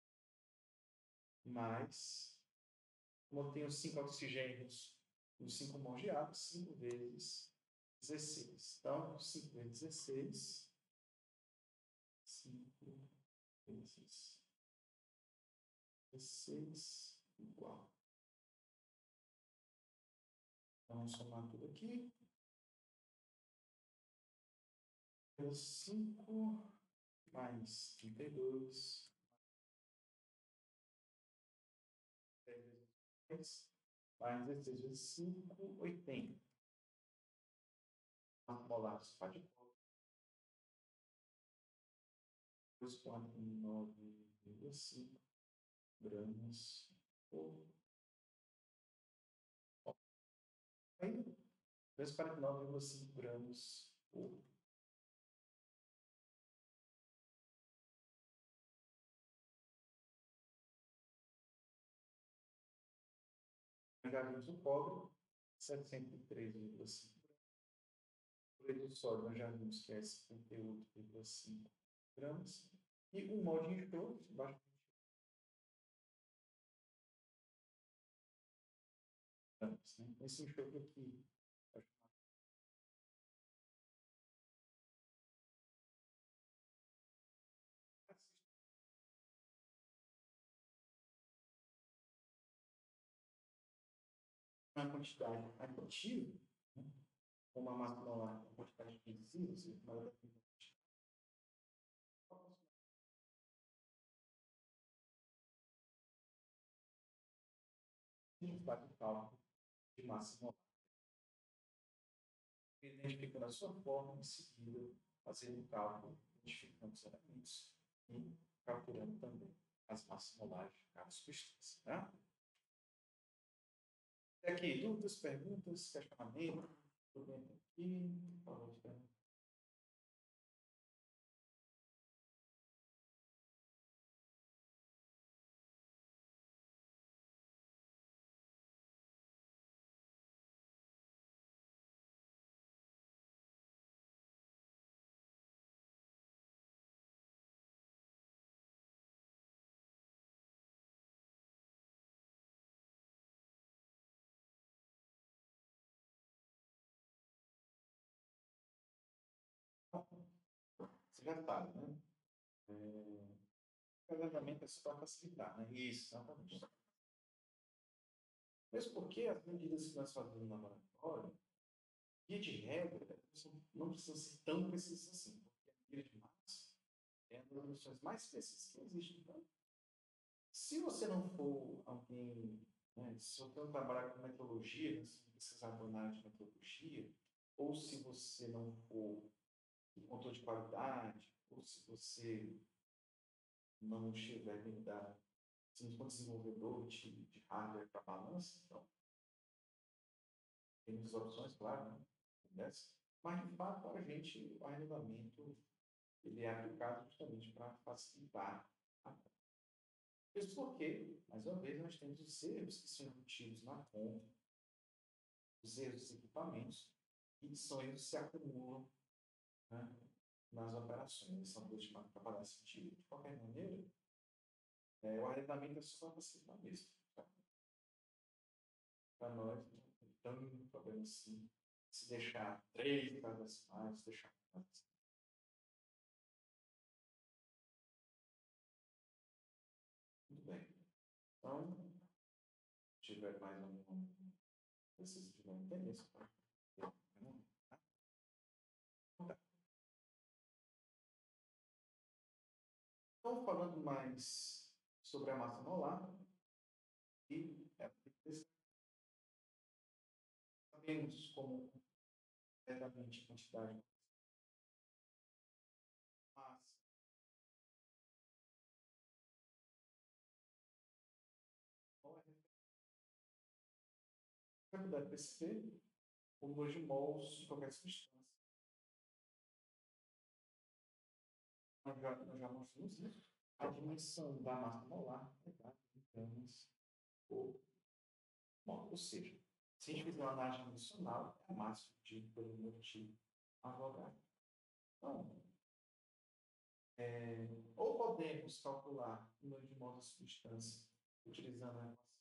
mais, como eu tenho cinco oxigênios e cinco mols de água, cinco vezes dezesseis. Então, cinco vezes dezesseis, cinco vezes dezesseis, igual. Então, vamos somar tudo aqui. cinco mais trinta e dois, mais dezesseis vezes cinco, oitenta. Molares de cobre, dois vírgula quatro nove vírgula cinco gramas por. Aí, dois vírgula quarenta e nove vírgula cinco gramas por. Já vimos o cobre, setecentos e três vírgula cinco gramas. O do sódio nós já vimos que é cinquenta e oito vírgula cinco gramas. E o mol de enxofre, baixo gramas. Né? Esse enxofre aqui, uma quantidade ativa, né? Uma massa molar, uma quantidade reduzida, ou seja, maior que a gente faz o cálculo de massa molar. Identificando a sua forma, em seguida, fazendo o cálculo, identificando os elementos e calculando também as massas molares de cada substância. Tá? E aqui, dúvidas, perguntas, questionamentos? Tudo bem aqui? Por favor, de pergunta. Você já sabe, né? É, o casamento é só para facilitar, né? Isso, exatamente. Mesmo porque as medidas que nós fazemos no laboratório, via de regra, não precisam ser tão precisas assim, porque a medida de massa é uma das medições mais precisas que existe. Então, se você não for alguém, né, se você não trabalhar com metrologia, né, se não precisar da área de metrologia, ou se você não for em controle de qualidade, ou se você não estiver dentro da, se não for desenvolvedor de, de hardware para balança, então tem muitas opções, claro, né? Dessas. Mas, de fato, a gente, o arrendamento, ele é aplicado justamente para facilitar a. Isso porque, mais uma vez, nós temos os erros que são embutidos na conta, os erros dos equipamentos, e são erros que se acumulam, né, nas operações. Eles são todos para trabalhar sentido. De qualquer maneira, é, o arrendamento é só para facilitar mesmo. Tá? Para nós, não tem tanto problema assim. Se deixar três casas mais, se deixar mais. Muito bem. Então, se tiver mais algum, vocês tiverem interesse, tá? Então, falando mais sobre a massa molar, e é, sabemos como exatamente a quantidade de massa, para poder perceber o número de mols de qualquer substância. Nós já, nós já mostramos isso. A dimensão da massa molar é dada em gramas por mol. Ou seja, se a gente fizer uma análise dimensional, é a massa dividido pelo número de Avogadro. Então, é, ou podemos calcular o número de mols da substância utilizando a equação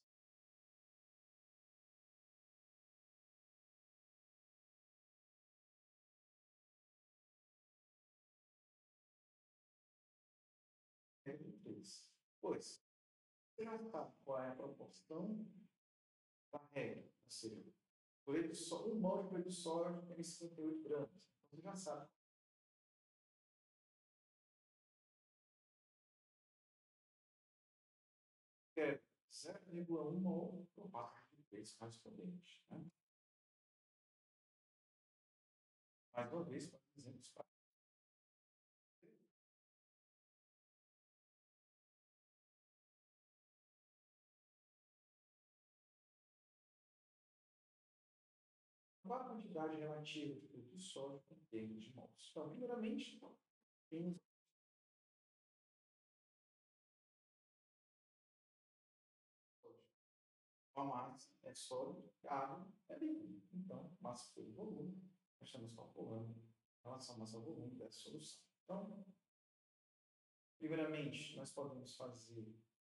de três. Pois, você já sabe qual é a proporção da regra, ou seja, um mol de cloreto de sódio tem cinquenta e oito gramas. Então, você já sabe que é zero vírgula um mol por parte de três correspondente. Né? Mais uma vez, para exemplos práticos. Qual a quantidade relativa de cloreto de sódio em termos de mols? Então, primeiramente, temos a massa é sólido, a água é líquido. Então, massa por volume, nós estamos calculando a relação massa-volume dessa solução. Então, primeiramente, nós podemos fazer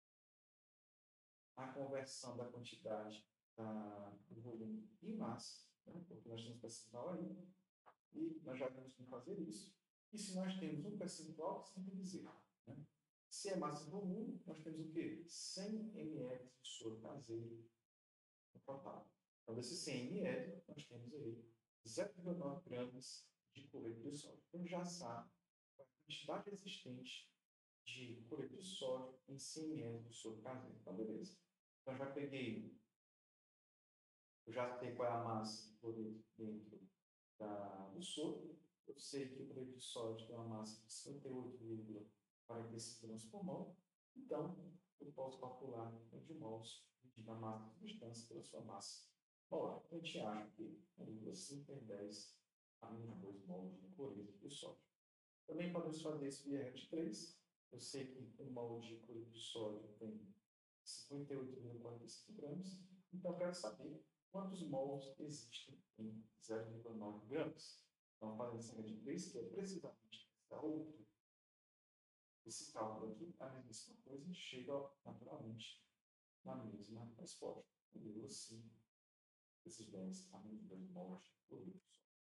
a conversão da quantidade da, do volume em massa, né? Porque nós temos percentual aí, e nós já vimos como fazer isso. E se nós temos um percentual, sempre dizer, né? Se é massa e volume, nós temos o quê? cem mililitros de soro caseiro no total. Então, desses cem mililitros, nós temos aí zero vírgula nove gramas de cloreto de sódio. Então, já sabe a quantidade existente de cloreto de sódio em cem mililitros de soro caseiro. Então, beleza. Então, já peguei, eu já sei qual é a massa de cloreto dentro da, do soro. Eu sei que o cloreto de sódio tem uma massa de cinquenta e oito vírgula quarenta e cinco gramas por mol. Então, eu posso calcular o número de mols medindo a massa da substância pela sua massa molar. Então, a gente acha que um vírgula cinco em dez a menos dois mols de cloreto de sódio. Também podemos fazer isso via regra de três. Eu sei que um mol de cloreto de sódio tem cinquenta e oito vírgula quarenta e cinco gramas. Então, eu quero saber quantos mols existem em zero vírgula nove gramas. Então, fazendo essa regra de três, que é precisamente essa outra, esse cálculo aqui, a mesma coisa, chega naturalmente na mesma resposta. um vírgula cinco esses dez a menos dois mols por litro.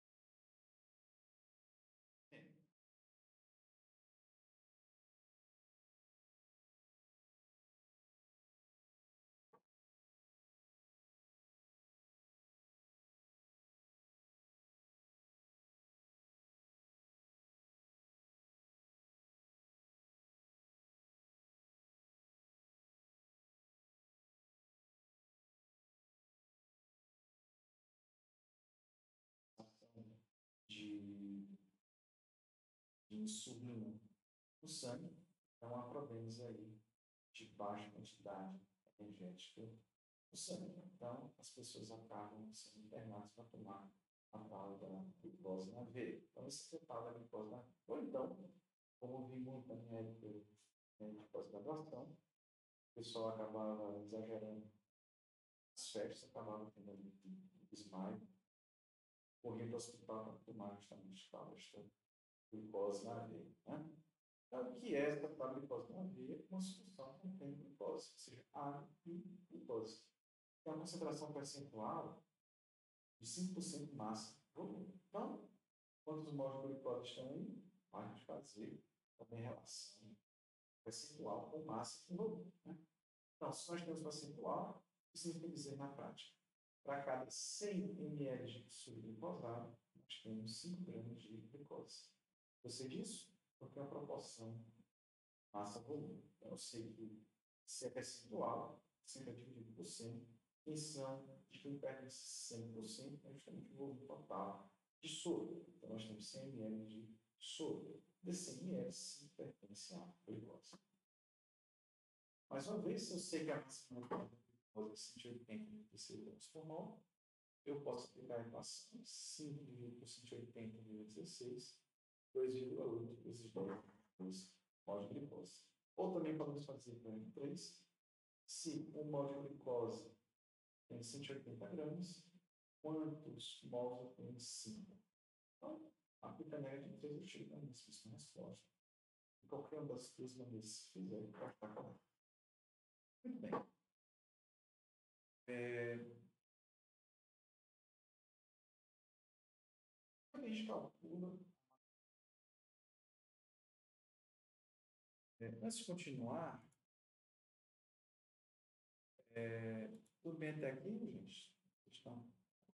De, de insulina no sangue, é uma provença aí de baixa quantidade energética no sangue. Então, as pessoas acabam sendo internadas para tomar a tal da glicose na veia. Então, esse é o tal da glicose na veia. Ou então, como eu vi muito na minha época de pós-graduação, o pessoal acabava exagerando as festas, acabava tendo ali desmaio, corria para o hospital para tomar justamente tal da glicose na veia. Né? Então, o que é essa tal glicose na veia? Uma solução que contém glicose, ou seja, água e glicose. Tem uma concentração percentual de cinco por cento de massa volume. Então, quantos mols de glicose estão aí? Vai fazer também relação percentual com massa e volume. Né? Então, se nós temos percentual, isso significa dizer na prática, para cada cem mililitros de suco glicosado, nós temos cinco gramas de glicose. Eu sei disso porque é a proporção massa-volume. Então, eu sei que se é percentual, sempre é dividido por cem, em são de quem pertence cem por cento é justamente o volume total de soro. Então, nós temos cem mililitros de soro. De cem mililitros, sim, pertence à glicose. Mais uma vez, se eu sei que a máxima glicose é cento e oitenta mililitros por mol, eu posso aplicar a equação cinco dividido por cento e oitenta vezes dezesseis, dois vírgula oito vezes dois mol de glicose. Ou também podemos fazer para três, se um mol de glicose tem cento e oitenta gramas, quantos mols eu tenho em cinco? Então, aplica a regra de três, eu chego na mesma resposta. E qualquer uma das duas maneiras que fizer, pode estar correto. Muito bem. É, a gente calcula. É, antes de continuar, é, tudo bem até aqui, gente? Estão?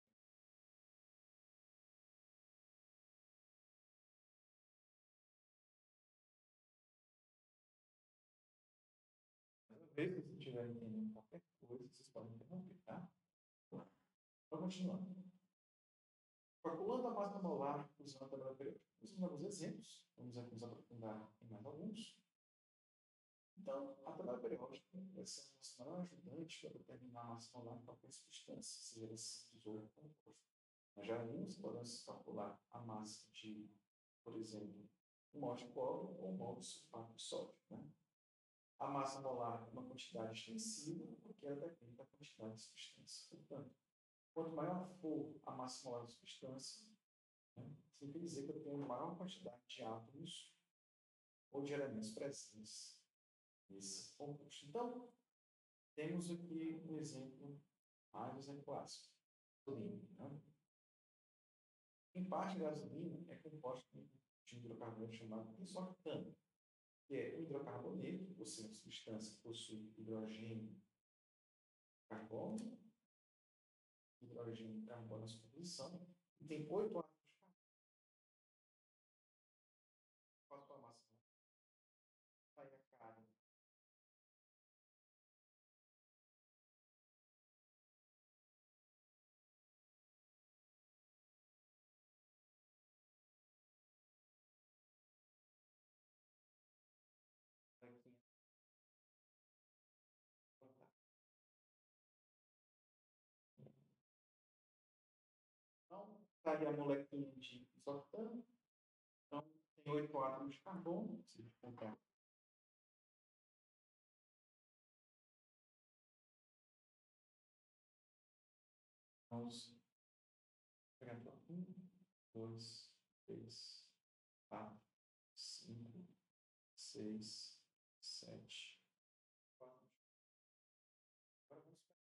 Mais uma vez, se vocês estiverem entendendo qualquer coisa, vocês podem interromper, tá? Então, continuando. Calculando a massa molar usando a tabela periódica. Usando alguns exemplos, vamos aqui nos aprofundar em mais alguns. Então, a tabela periódica vai ser o nosso maior ajudante para determinar a massa molar em qualquer substância, seja ela simples ou composto. Nós já vimos, podemos calcular a massa de, por exemplo, um mol de cobre ou um mol de sulfato de sódio. Né? A massa molar é uma quantidade extensiva, porque ela depende da quantidade de substância. Portanto, quanto maior for a massa molar da substância, né, significa dizer que eu tenho maior quantidade de átomos ou de elementos presentes nesse composto. Então, temos aqui um exemplo mais exemplar. Gasolina. Né? Em parte, a gasolina é composta de um hidrocarboneto chamado isooctano, que é um hidrocarboneto, ou seja, uma substância que possui hidrogênio, carbono, hidrogênio e carbono na sua composição, e tem oito átomos de carbono. Qual a sua massa? Aí a cara. Aqui Aí a molécula de isotano. Então, tem oito átomos de carbono. Se a gente comprar. Vamos pegar aqui, ó. Um, dois, três, quatro, cinco, seis, sete, quatro. Agora vamos pegar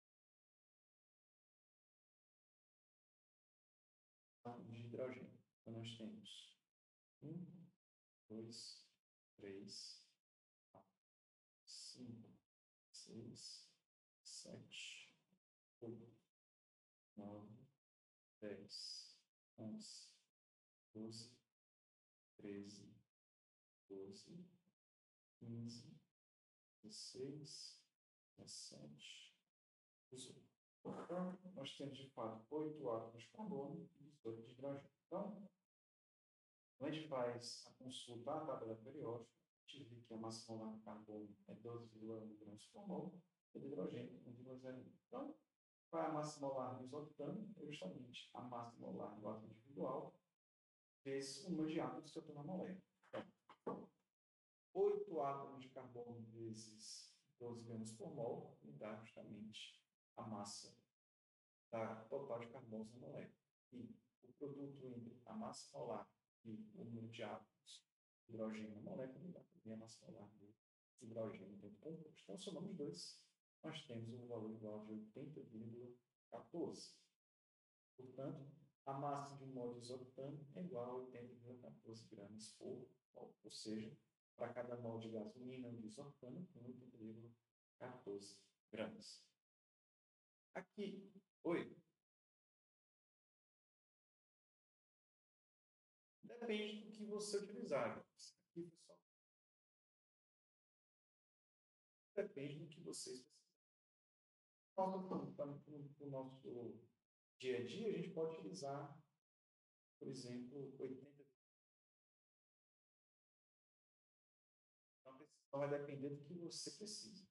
átomos de hidrogênio. Então, nós temos um, dois, três, quatro, cinco, seis, sete, oito, nove, dez, onze, doze, treze, doze, quinze, dezesseis, dezessete, dezoito. Então, nós temos de fato oito átomos de carbono e dezoito de hidrogênio. Então, quando a gente faz a consulta à tabela periódica, a gente vê que a massa molar de carbono é doze vírgula um gramas por mol e de hidrogênio um vírgula zero um. Então, qual é a massa molar do isotano? É justamente a massa molar do átomo individual vezes o número de átomos que eu tenho na molécula. Então, oito átomos de carbono vezes doze gramas por mol me dá justamente a massa da total de carbonos na molécula. E o produto entre a massa molar e o número de átomos de hidrogênio na molécula me dá também a massa molar do hidrogênio dentro do composto. Então, somamos dois, nós temos um valor igual de oitenta vírgula quatorze. Portanto, a massa de um mol de isotano é igual a oitenta vírgula quatorze gramas por mol. Ou seja, para cada mol de gasolina ou de isotano, tem oitenta vírgula quatorze gramas. Aqui, oi. Depende do que você utilizar. Aqui foi só. Depende do que vocês precisam. Para o nosso dia a dia, a gente pode utilizar, por exemplo, oitenta. Então, vai depender do que você precisa.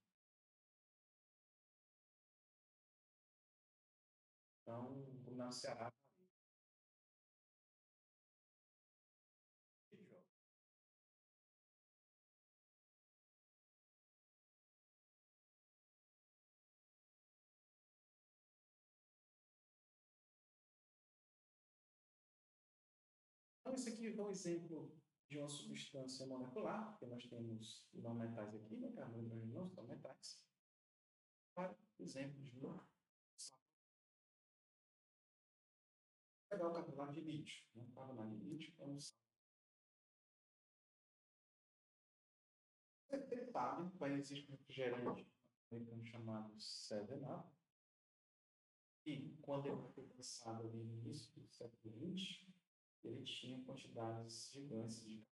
Então, no Ceará, então, esse aqui é um exemplo de uma substância molecular, porque nós temos não metais aqui, né? Carbono e hidrogênio não são metais. Para exemplos de pegar o carbonato de lítio. Né? O carbonato de lítio é um sabe, vai existir um refrigerante chamado seven up, e quando ele foi lançado ali no início do século vinte, ele tinha quantidades gigantes de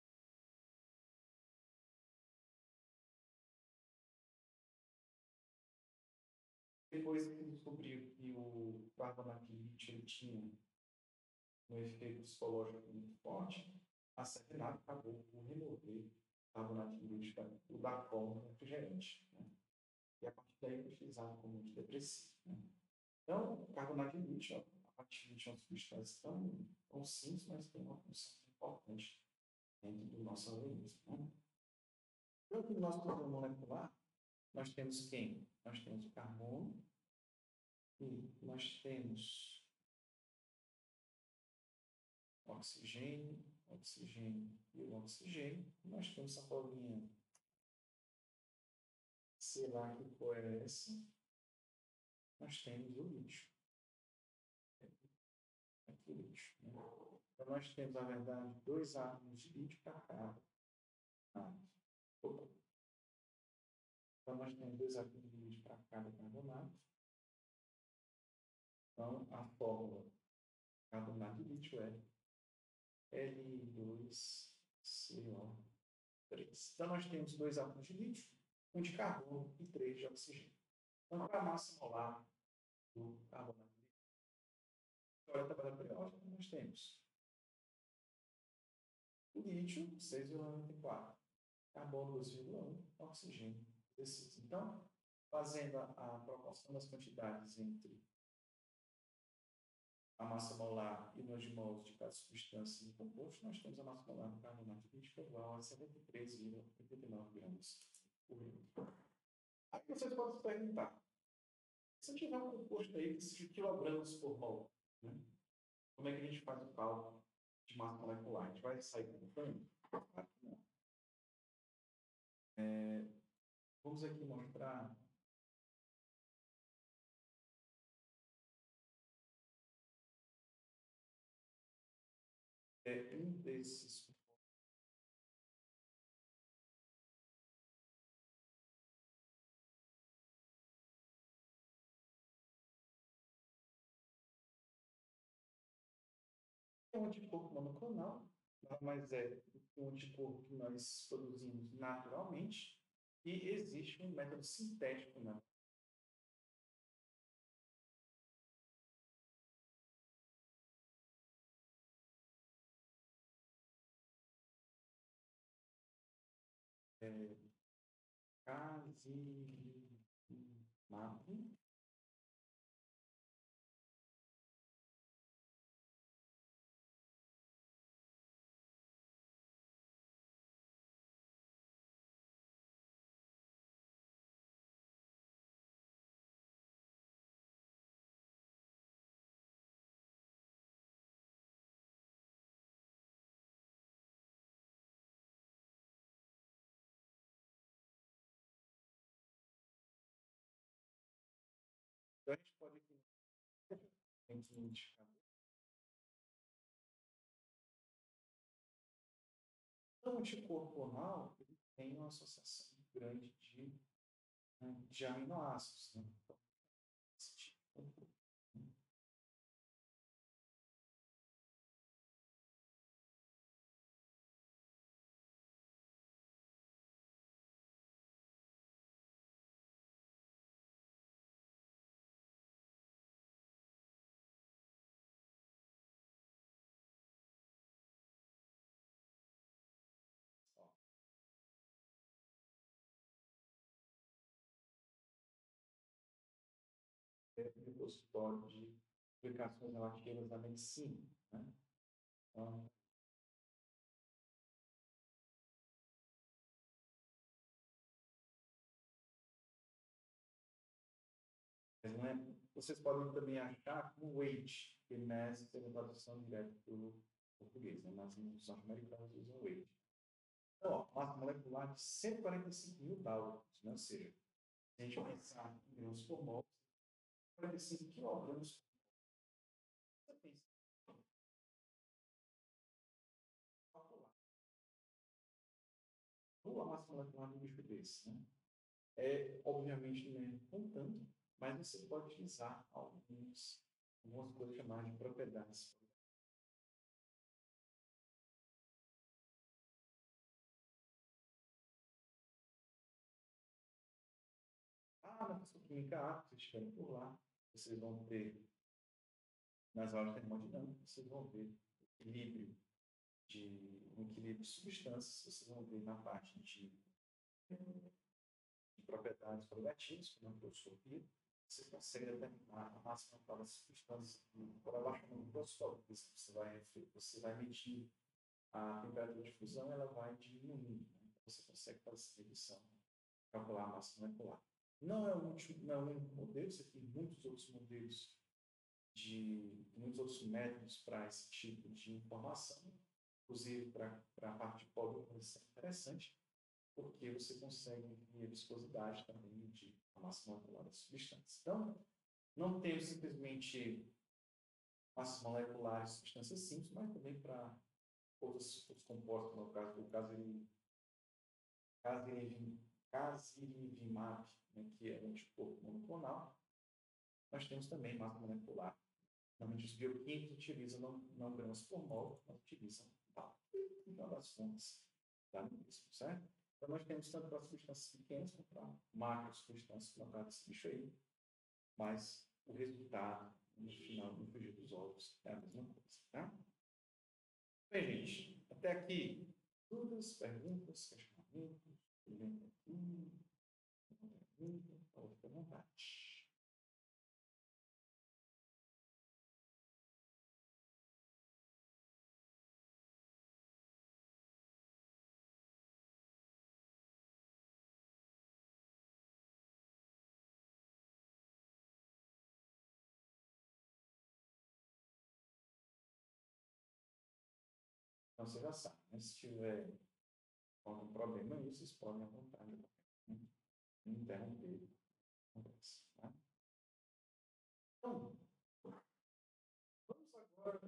depois que ele descobriu que o carbonato de lítio ele tinha um efeito psicológico muito forte, a seven up acabou por remover o carbonato de lítio da, da forma do refrigerante. Né? E a partir daí foi utilizado como antidepressivo. Né? Então, o carbonato de lítio, a partir de uma substância tão, tão simples, mas tem uma função importante dentro do nosso organismo. Né? Dentro do nosso corpo molecular, nós temos quem? Nós temos o carbono e nós temos oxigênio, oxigênio e o oxigênio. Nós temos essa bolinha, sei lá que cor é essa. Nós temos o lítio. Aqui, lítio. Né? Então, nós temos, na verdade, dois átomos de lítio para cada átomo. Então, nós temos dois átomos de lítio para cada carbonato. Então, a fórmula carbonato de lítio é L dois C O três. Então, nós temos dois átomos de lítio, um de carbono e três de oxigênio. Então, para a massa molar do carbonato de lítio, olha a tabela periódica, nós temos o lítio, seis vírgula noventa e quatro, carbono dois vírgula um, oxigênio dezesseis. Então, fazendo a, a proporção das quantidades entre a massa molar e nós mols de cada substância no composto, nós temos a massa molar do carbonato que é igual a setenta e três vírgula oitenta e nove gramas por litro. Aí vocês podem se perguntar, se eu tiver um composto aí de quilogramas por mol, né? Como é que a gente faz o cálculo de massa molecular? A gente vai sair contando? Claro que não. É, vamos aqui mostrar é, um desses. É um anticorpo monoclonal, nada mais é do que um anticorpo que nós produzimos naturalmente, e existe um método sintético, né? É, Casirivimab. Então, a gente pode aqui tem que indicar. Então, o anticorpo clonal ele tem uma associação grande de, né, de aminoácidos. Né? Então, esse tipo, né? Ó, é o repositório de publicações relativas à medicina. Né? Então, mas não é, vocês podem também achar como weight, que MES tem uma tradução direta para o português, né? Mas os norte-americanos usam weight. Então, ó, massa molecular de cento e quarenta e cinco mil Daltons, né? Ou seja, se a gente pensar em gramas por mol, quarenta e cinco quilogramas por mol. Você pensa, calcular a massa molecular de um bicho desse, né? É, obviamente, não é contando, mas você pode utilizar alguns, algumas coisas chamadas de propriedades. Ah, na questão química A, se vocês estiverem por lá, vocês vão ter, nas aulas de termodinâmica, vocês vão ver equilíbrio de um equilíbrio de substâncias, vocês vão ver na parte de, de propriedades progressivas, como a microscopia, você consegue determinar a máxima para as substâncias por abaixo do microscópio. Você vai, você vai medir a temperatura de fusão, ela vai diminuindo. Né? Então, você consegue fazer essa medição, calcular a massa molecular. Não é o último, não é o único modelo, você tem muitos outros modelos de muitos outros métodos para esse tipo de informação, inclusive para a parte de polo, isso é interessante, porque você consegue medir a viscosidade também de massa molecular das substâncias. Então, não temos simplesmente massas moleculares de substâncias simples, mas também para outros, outros compostos, no caso, o casirivimab, né, que é um anticorpo monoclonal, nós temos também massa molecular. Normalmente os bioquímicos utilizam não, não gramas por mol, mas utilizam tal. No final das contas, dá no mesmo, certo? Então nós temos tanto para substâncias pequenas quanto para macro substâncias, no caso desse bicho aí, mas o resultado, no final, no frigir dos ovos, é a mesma coisa, tá? Bem, gente, até aqui, dúvidas, perguntas, questionamentos, pergunta, pode ficar à vontade. Então você já sabe, né? Se tiver algum problema aí, vocês podem à vontade, né? Interromper a conversa, tá? Então, vamos agora.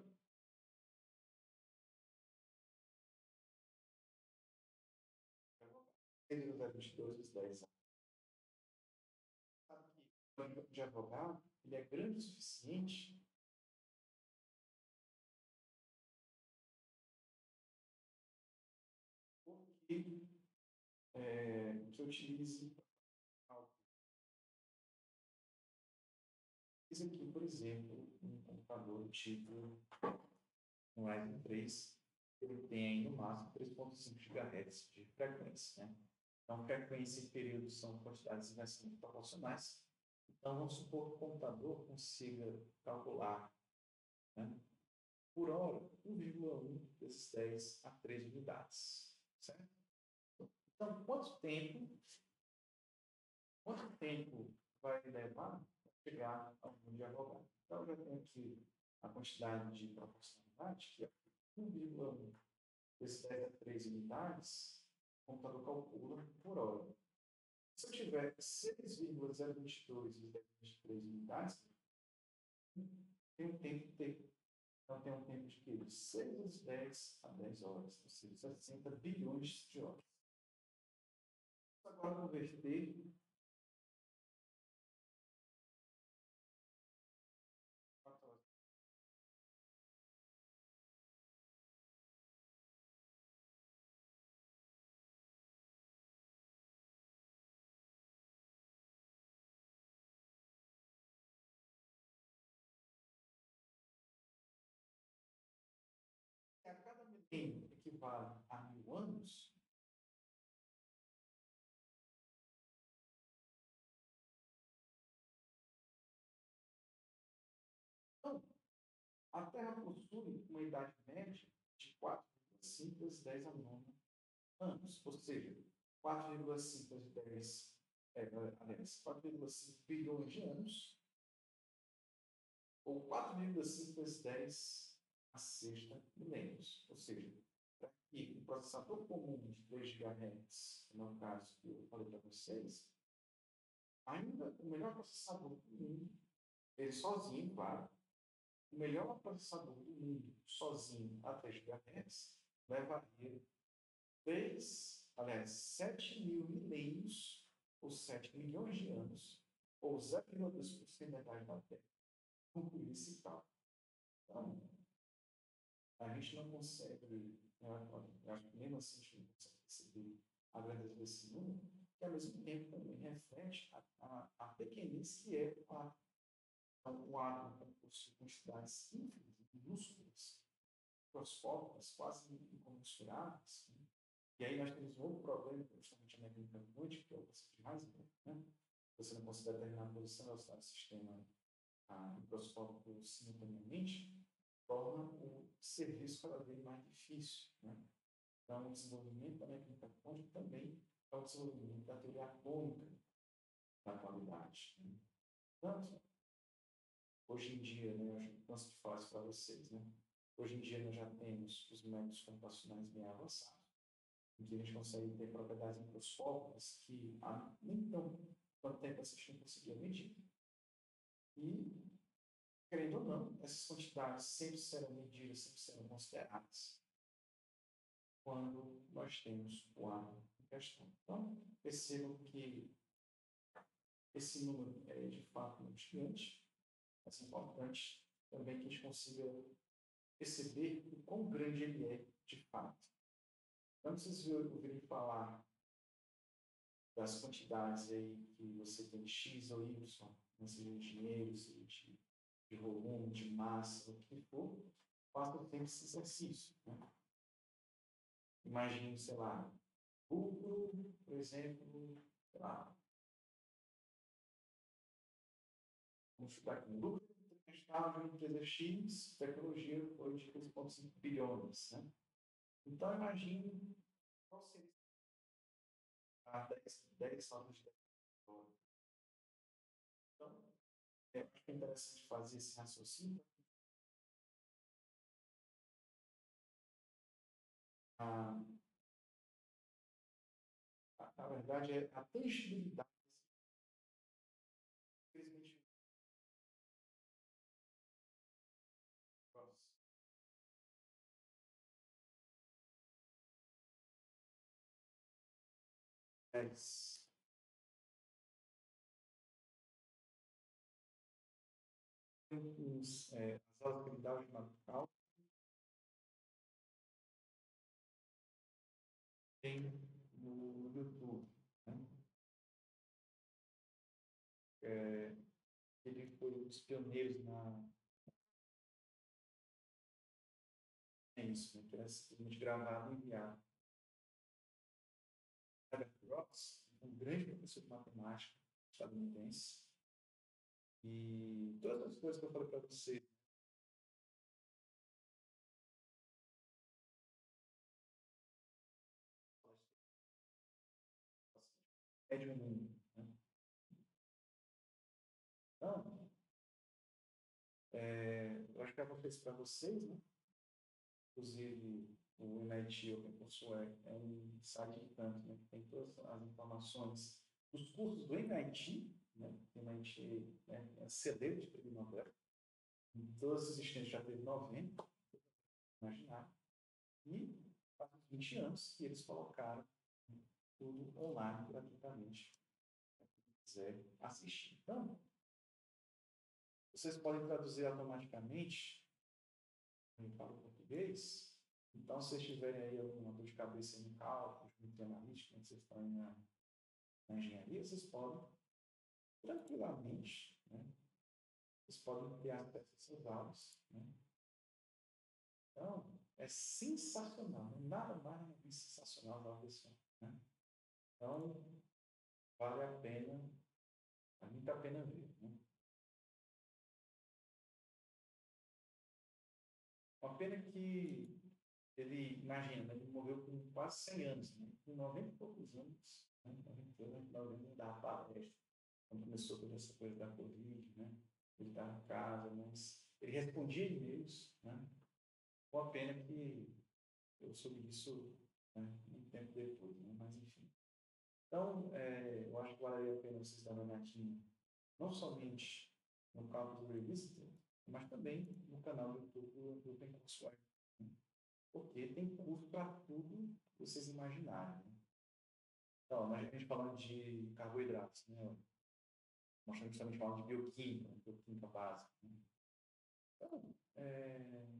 Ele vai vinte e dois vezes dez anos. Sabe que o banco de advogado ele é grande o suficiente porque é, que utilize cálculo. Isso aqui, por exemplo, um computador tipo um Ryzen três, ele tem aí no máximo três vírgula cinco GHz de frequência, né? Então, frequência e período são quantidades inversamente proporcionais. Então, vamos supor que o computador consiga calcular, né, por hora um vírgula um vezes dez a três unidades, certo? Então, quanto tempo, quanto tempo vai levar para chegar ao número de Avogadro? Então, eu já tenho aqui a quantidade de proporcionalidade, que é um vírgula um vezes dez a três unidades, o computador calcula por hora. Se eu tiver seis vírgula zero vinte e dois vezes dez a vinte e três unidades, tem um tempo T. Então, tem um tempo de quê? De seis vezes dez a dez horas, ou seja, sessenta bilhões de horas. Agora, converter a cada milênio equivale a mil anos, então, a Terra possui uma idade média de quatro vírgula cinco vezes dez a nona anos, ou seja, quatro vírgula cinco vezes dez, é, aliás, quatro vírgula cinco bilhões de anos, ou quatro vírgula cinco vezes dez a sexta milênios. Ou seja, para que um processador comum de três GHz, no caso que eu falei para vocês, ainda o melhor processador do mundo, ele sozinho, claro, o melhor processador do mundo sozinho a três GHz levaria três, aliás, sete mil milênios, ou sete milhões de anos, ou zero vírgula dois por cento da idade da Terra, concluir esse cálculo. Então, a gente não consegue, né, acho que mesmo assim a gente não consegue perceber a grandeza desse número, que ao mesmo tempo também reflete a, a, a pequenez que é o átomo. Então, o átomo possui quantidades ínfimas, minúsculas, microscópicas, quase incomensuráveis. Né? E aí nós temos um outro problema, justamente a mecânica quântica, que é o conceito de Heisenberg, né? Você não consegue determinar a posição do sistema ah, microscópico simultaneamente, torna o serviço cada vez mais difícil. Né? Então, o desenvolvimento da mecânica quântica também é o desenvolvimento da teoria atômica da qualidade. Né? Tanto, hoje em dia, né, eu já canso de falar isso para vocês, né? Hoje em dia nós já temos os métodos computacionais bem avançados, em que a gente consegue ter propriedades microscópicas que há nem tão quanto tempo a gente não conseguia medir. E, querendo ou não, essas quantidades sempre serão medidas, sempre serão consideradas quando nós temos o átomo em questão. Então, percebam que esse número é de fato muito gigante, mas é importante também que a gente consiga perceber o quão grande ele é de fato. Então, vocês ouvirem falar das quantidades aí que você tem de X ou Y, né, seja de dinheiro, seja de, de volume, de massa, o que for, faça sempre esse exercício. Né? Imagine, sei lá, lucro, por exemplo, sei lá, vamos chutar aqui, um lucro trimestral de uma empresa X, tecnologia foi de três vírgula cinco bilhões. Né? Então, imagine qual seria a dez, dez salas de tecnologia. Então, é interessante fazer esse raciocínio a, a, na verdade, é a tangibilidade, infelizmente, as, os, é, as aulas que ele dá hoje na Cal, tem no YouTube, né? É, ele foi um dos pioneiros na é isso, né? Que era simplesmente gravado e enviado. Herbert Ross, um grande professor de matemática estadunidense, e todas as coisas que eu falei para você, é de um mundo. Né? Então, é, eu acho que eu vou para vocês, né? Inclusive, o M I T Open Courseware é um site de campo, né? Que tem todas as informações dos cursos do M I T, né? O M I T né? É celeiro de primavera, em todos os existentes já teve noventa, imaginar, e faz uns vinte anos que eles colocaram né, tudo online gratuitamente, para quem quiser assistir. Então, vocês podem traduzir automaticamente para o português. Então, se vocês tiverem aí alguma dor de cabeça em cálculo, em analítica, quando vocês estão na, na engenharia, vocês podem tranquilamente, né? Vocês podem ter acesso a essas aulas. Né? Então, é sensacional, né? Nada mais é sensacional da pessoa. Né? Então, vale a pena, vale muito a pena ver. Né? Uma pena que ele, imagina, né, ele morreu com quase cem anos, né? Com noventa e poucos anos, né? noventa anos, noventa da palestra, quando começou toda essa coisa da Covid, né? Ele estava em casa, mas ele respondia e-mails, né? Uma pena que eu soube disso né, muito tempo depois, né? Mas enfim. Então, é, eu acho que valeria a pena vocês darem uma olhadinha, não somente no canal do Revisitor, mas também no canal do YouTube do Open Courseware. Né? Porque tem curso para tudo que vocês imaginarem. Né? Então, a gente falando de carboidratos, né? Nós estamos justamente falando de bioquímica, bioquímica básica. Né? Então, é...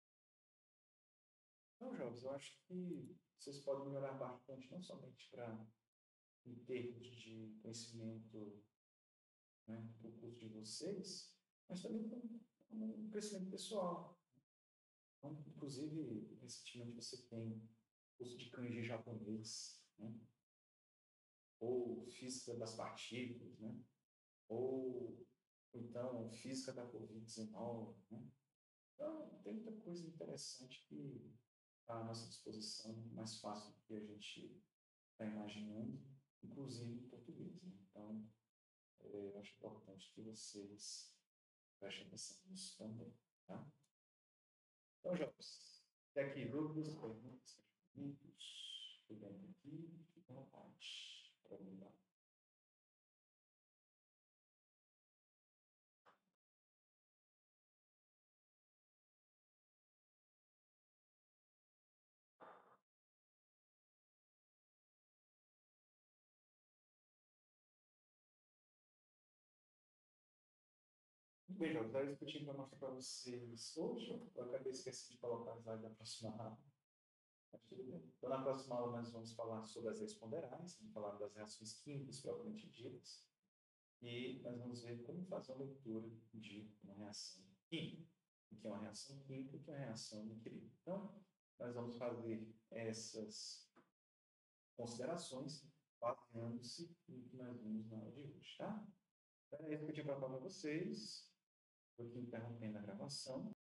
então, jovens, eu acho que vocês podem melhorar bastante, não somente para em termos de conhecimento né, do curso de vocês, mas também com um crescimento pessoal. Então, inclusive, recentemente você tem curso de kanji japonês, né? Ou física das partículas, né? Ou então física da covid dezenove. Né? Então, tem muita coisa interessante que está à nossa disposição, mais fácil do que a gente está imaginando, inclusive em português. Né? Então, é, eu acho importante que vocês prestem atenção nisso também. Tá? Então, Jobs, até aqui dúvidas, perguntas, questionamentos, tudo bem aqui, fique à vontade para mudar. Bem, Jobs, era isso que eu tinha para mostrar para vocês hoje. Eu acabei esquecendo de colocar as slides da próxima aula. Mas tudo bem. Então, na próxima aula, nós vamos falar sobre as redes ponderais, vamos falar das reações químicas propriamente ditas, e nós vamos ver como fazer a leitura de uma reação química, o que é uma reação química e o que é uma reação em equilíbrio. Então, nós vamos fazer essas considerações baseando-se no que nós vimos na aula de hoje, tá? Então, é isso que eu tinha para falar para vocês. Estou aqui interrompendo a gravação.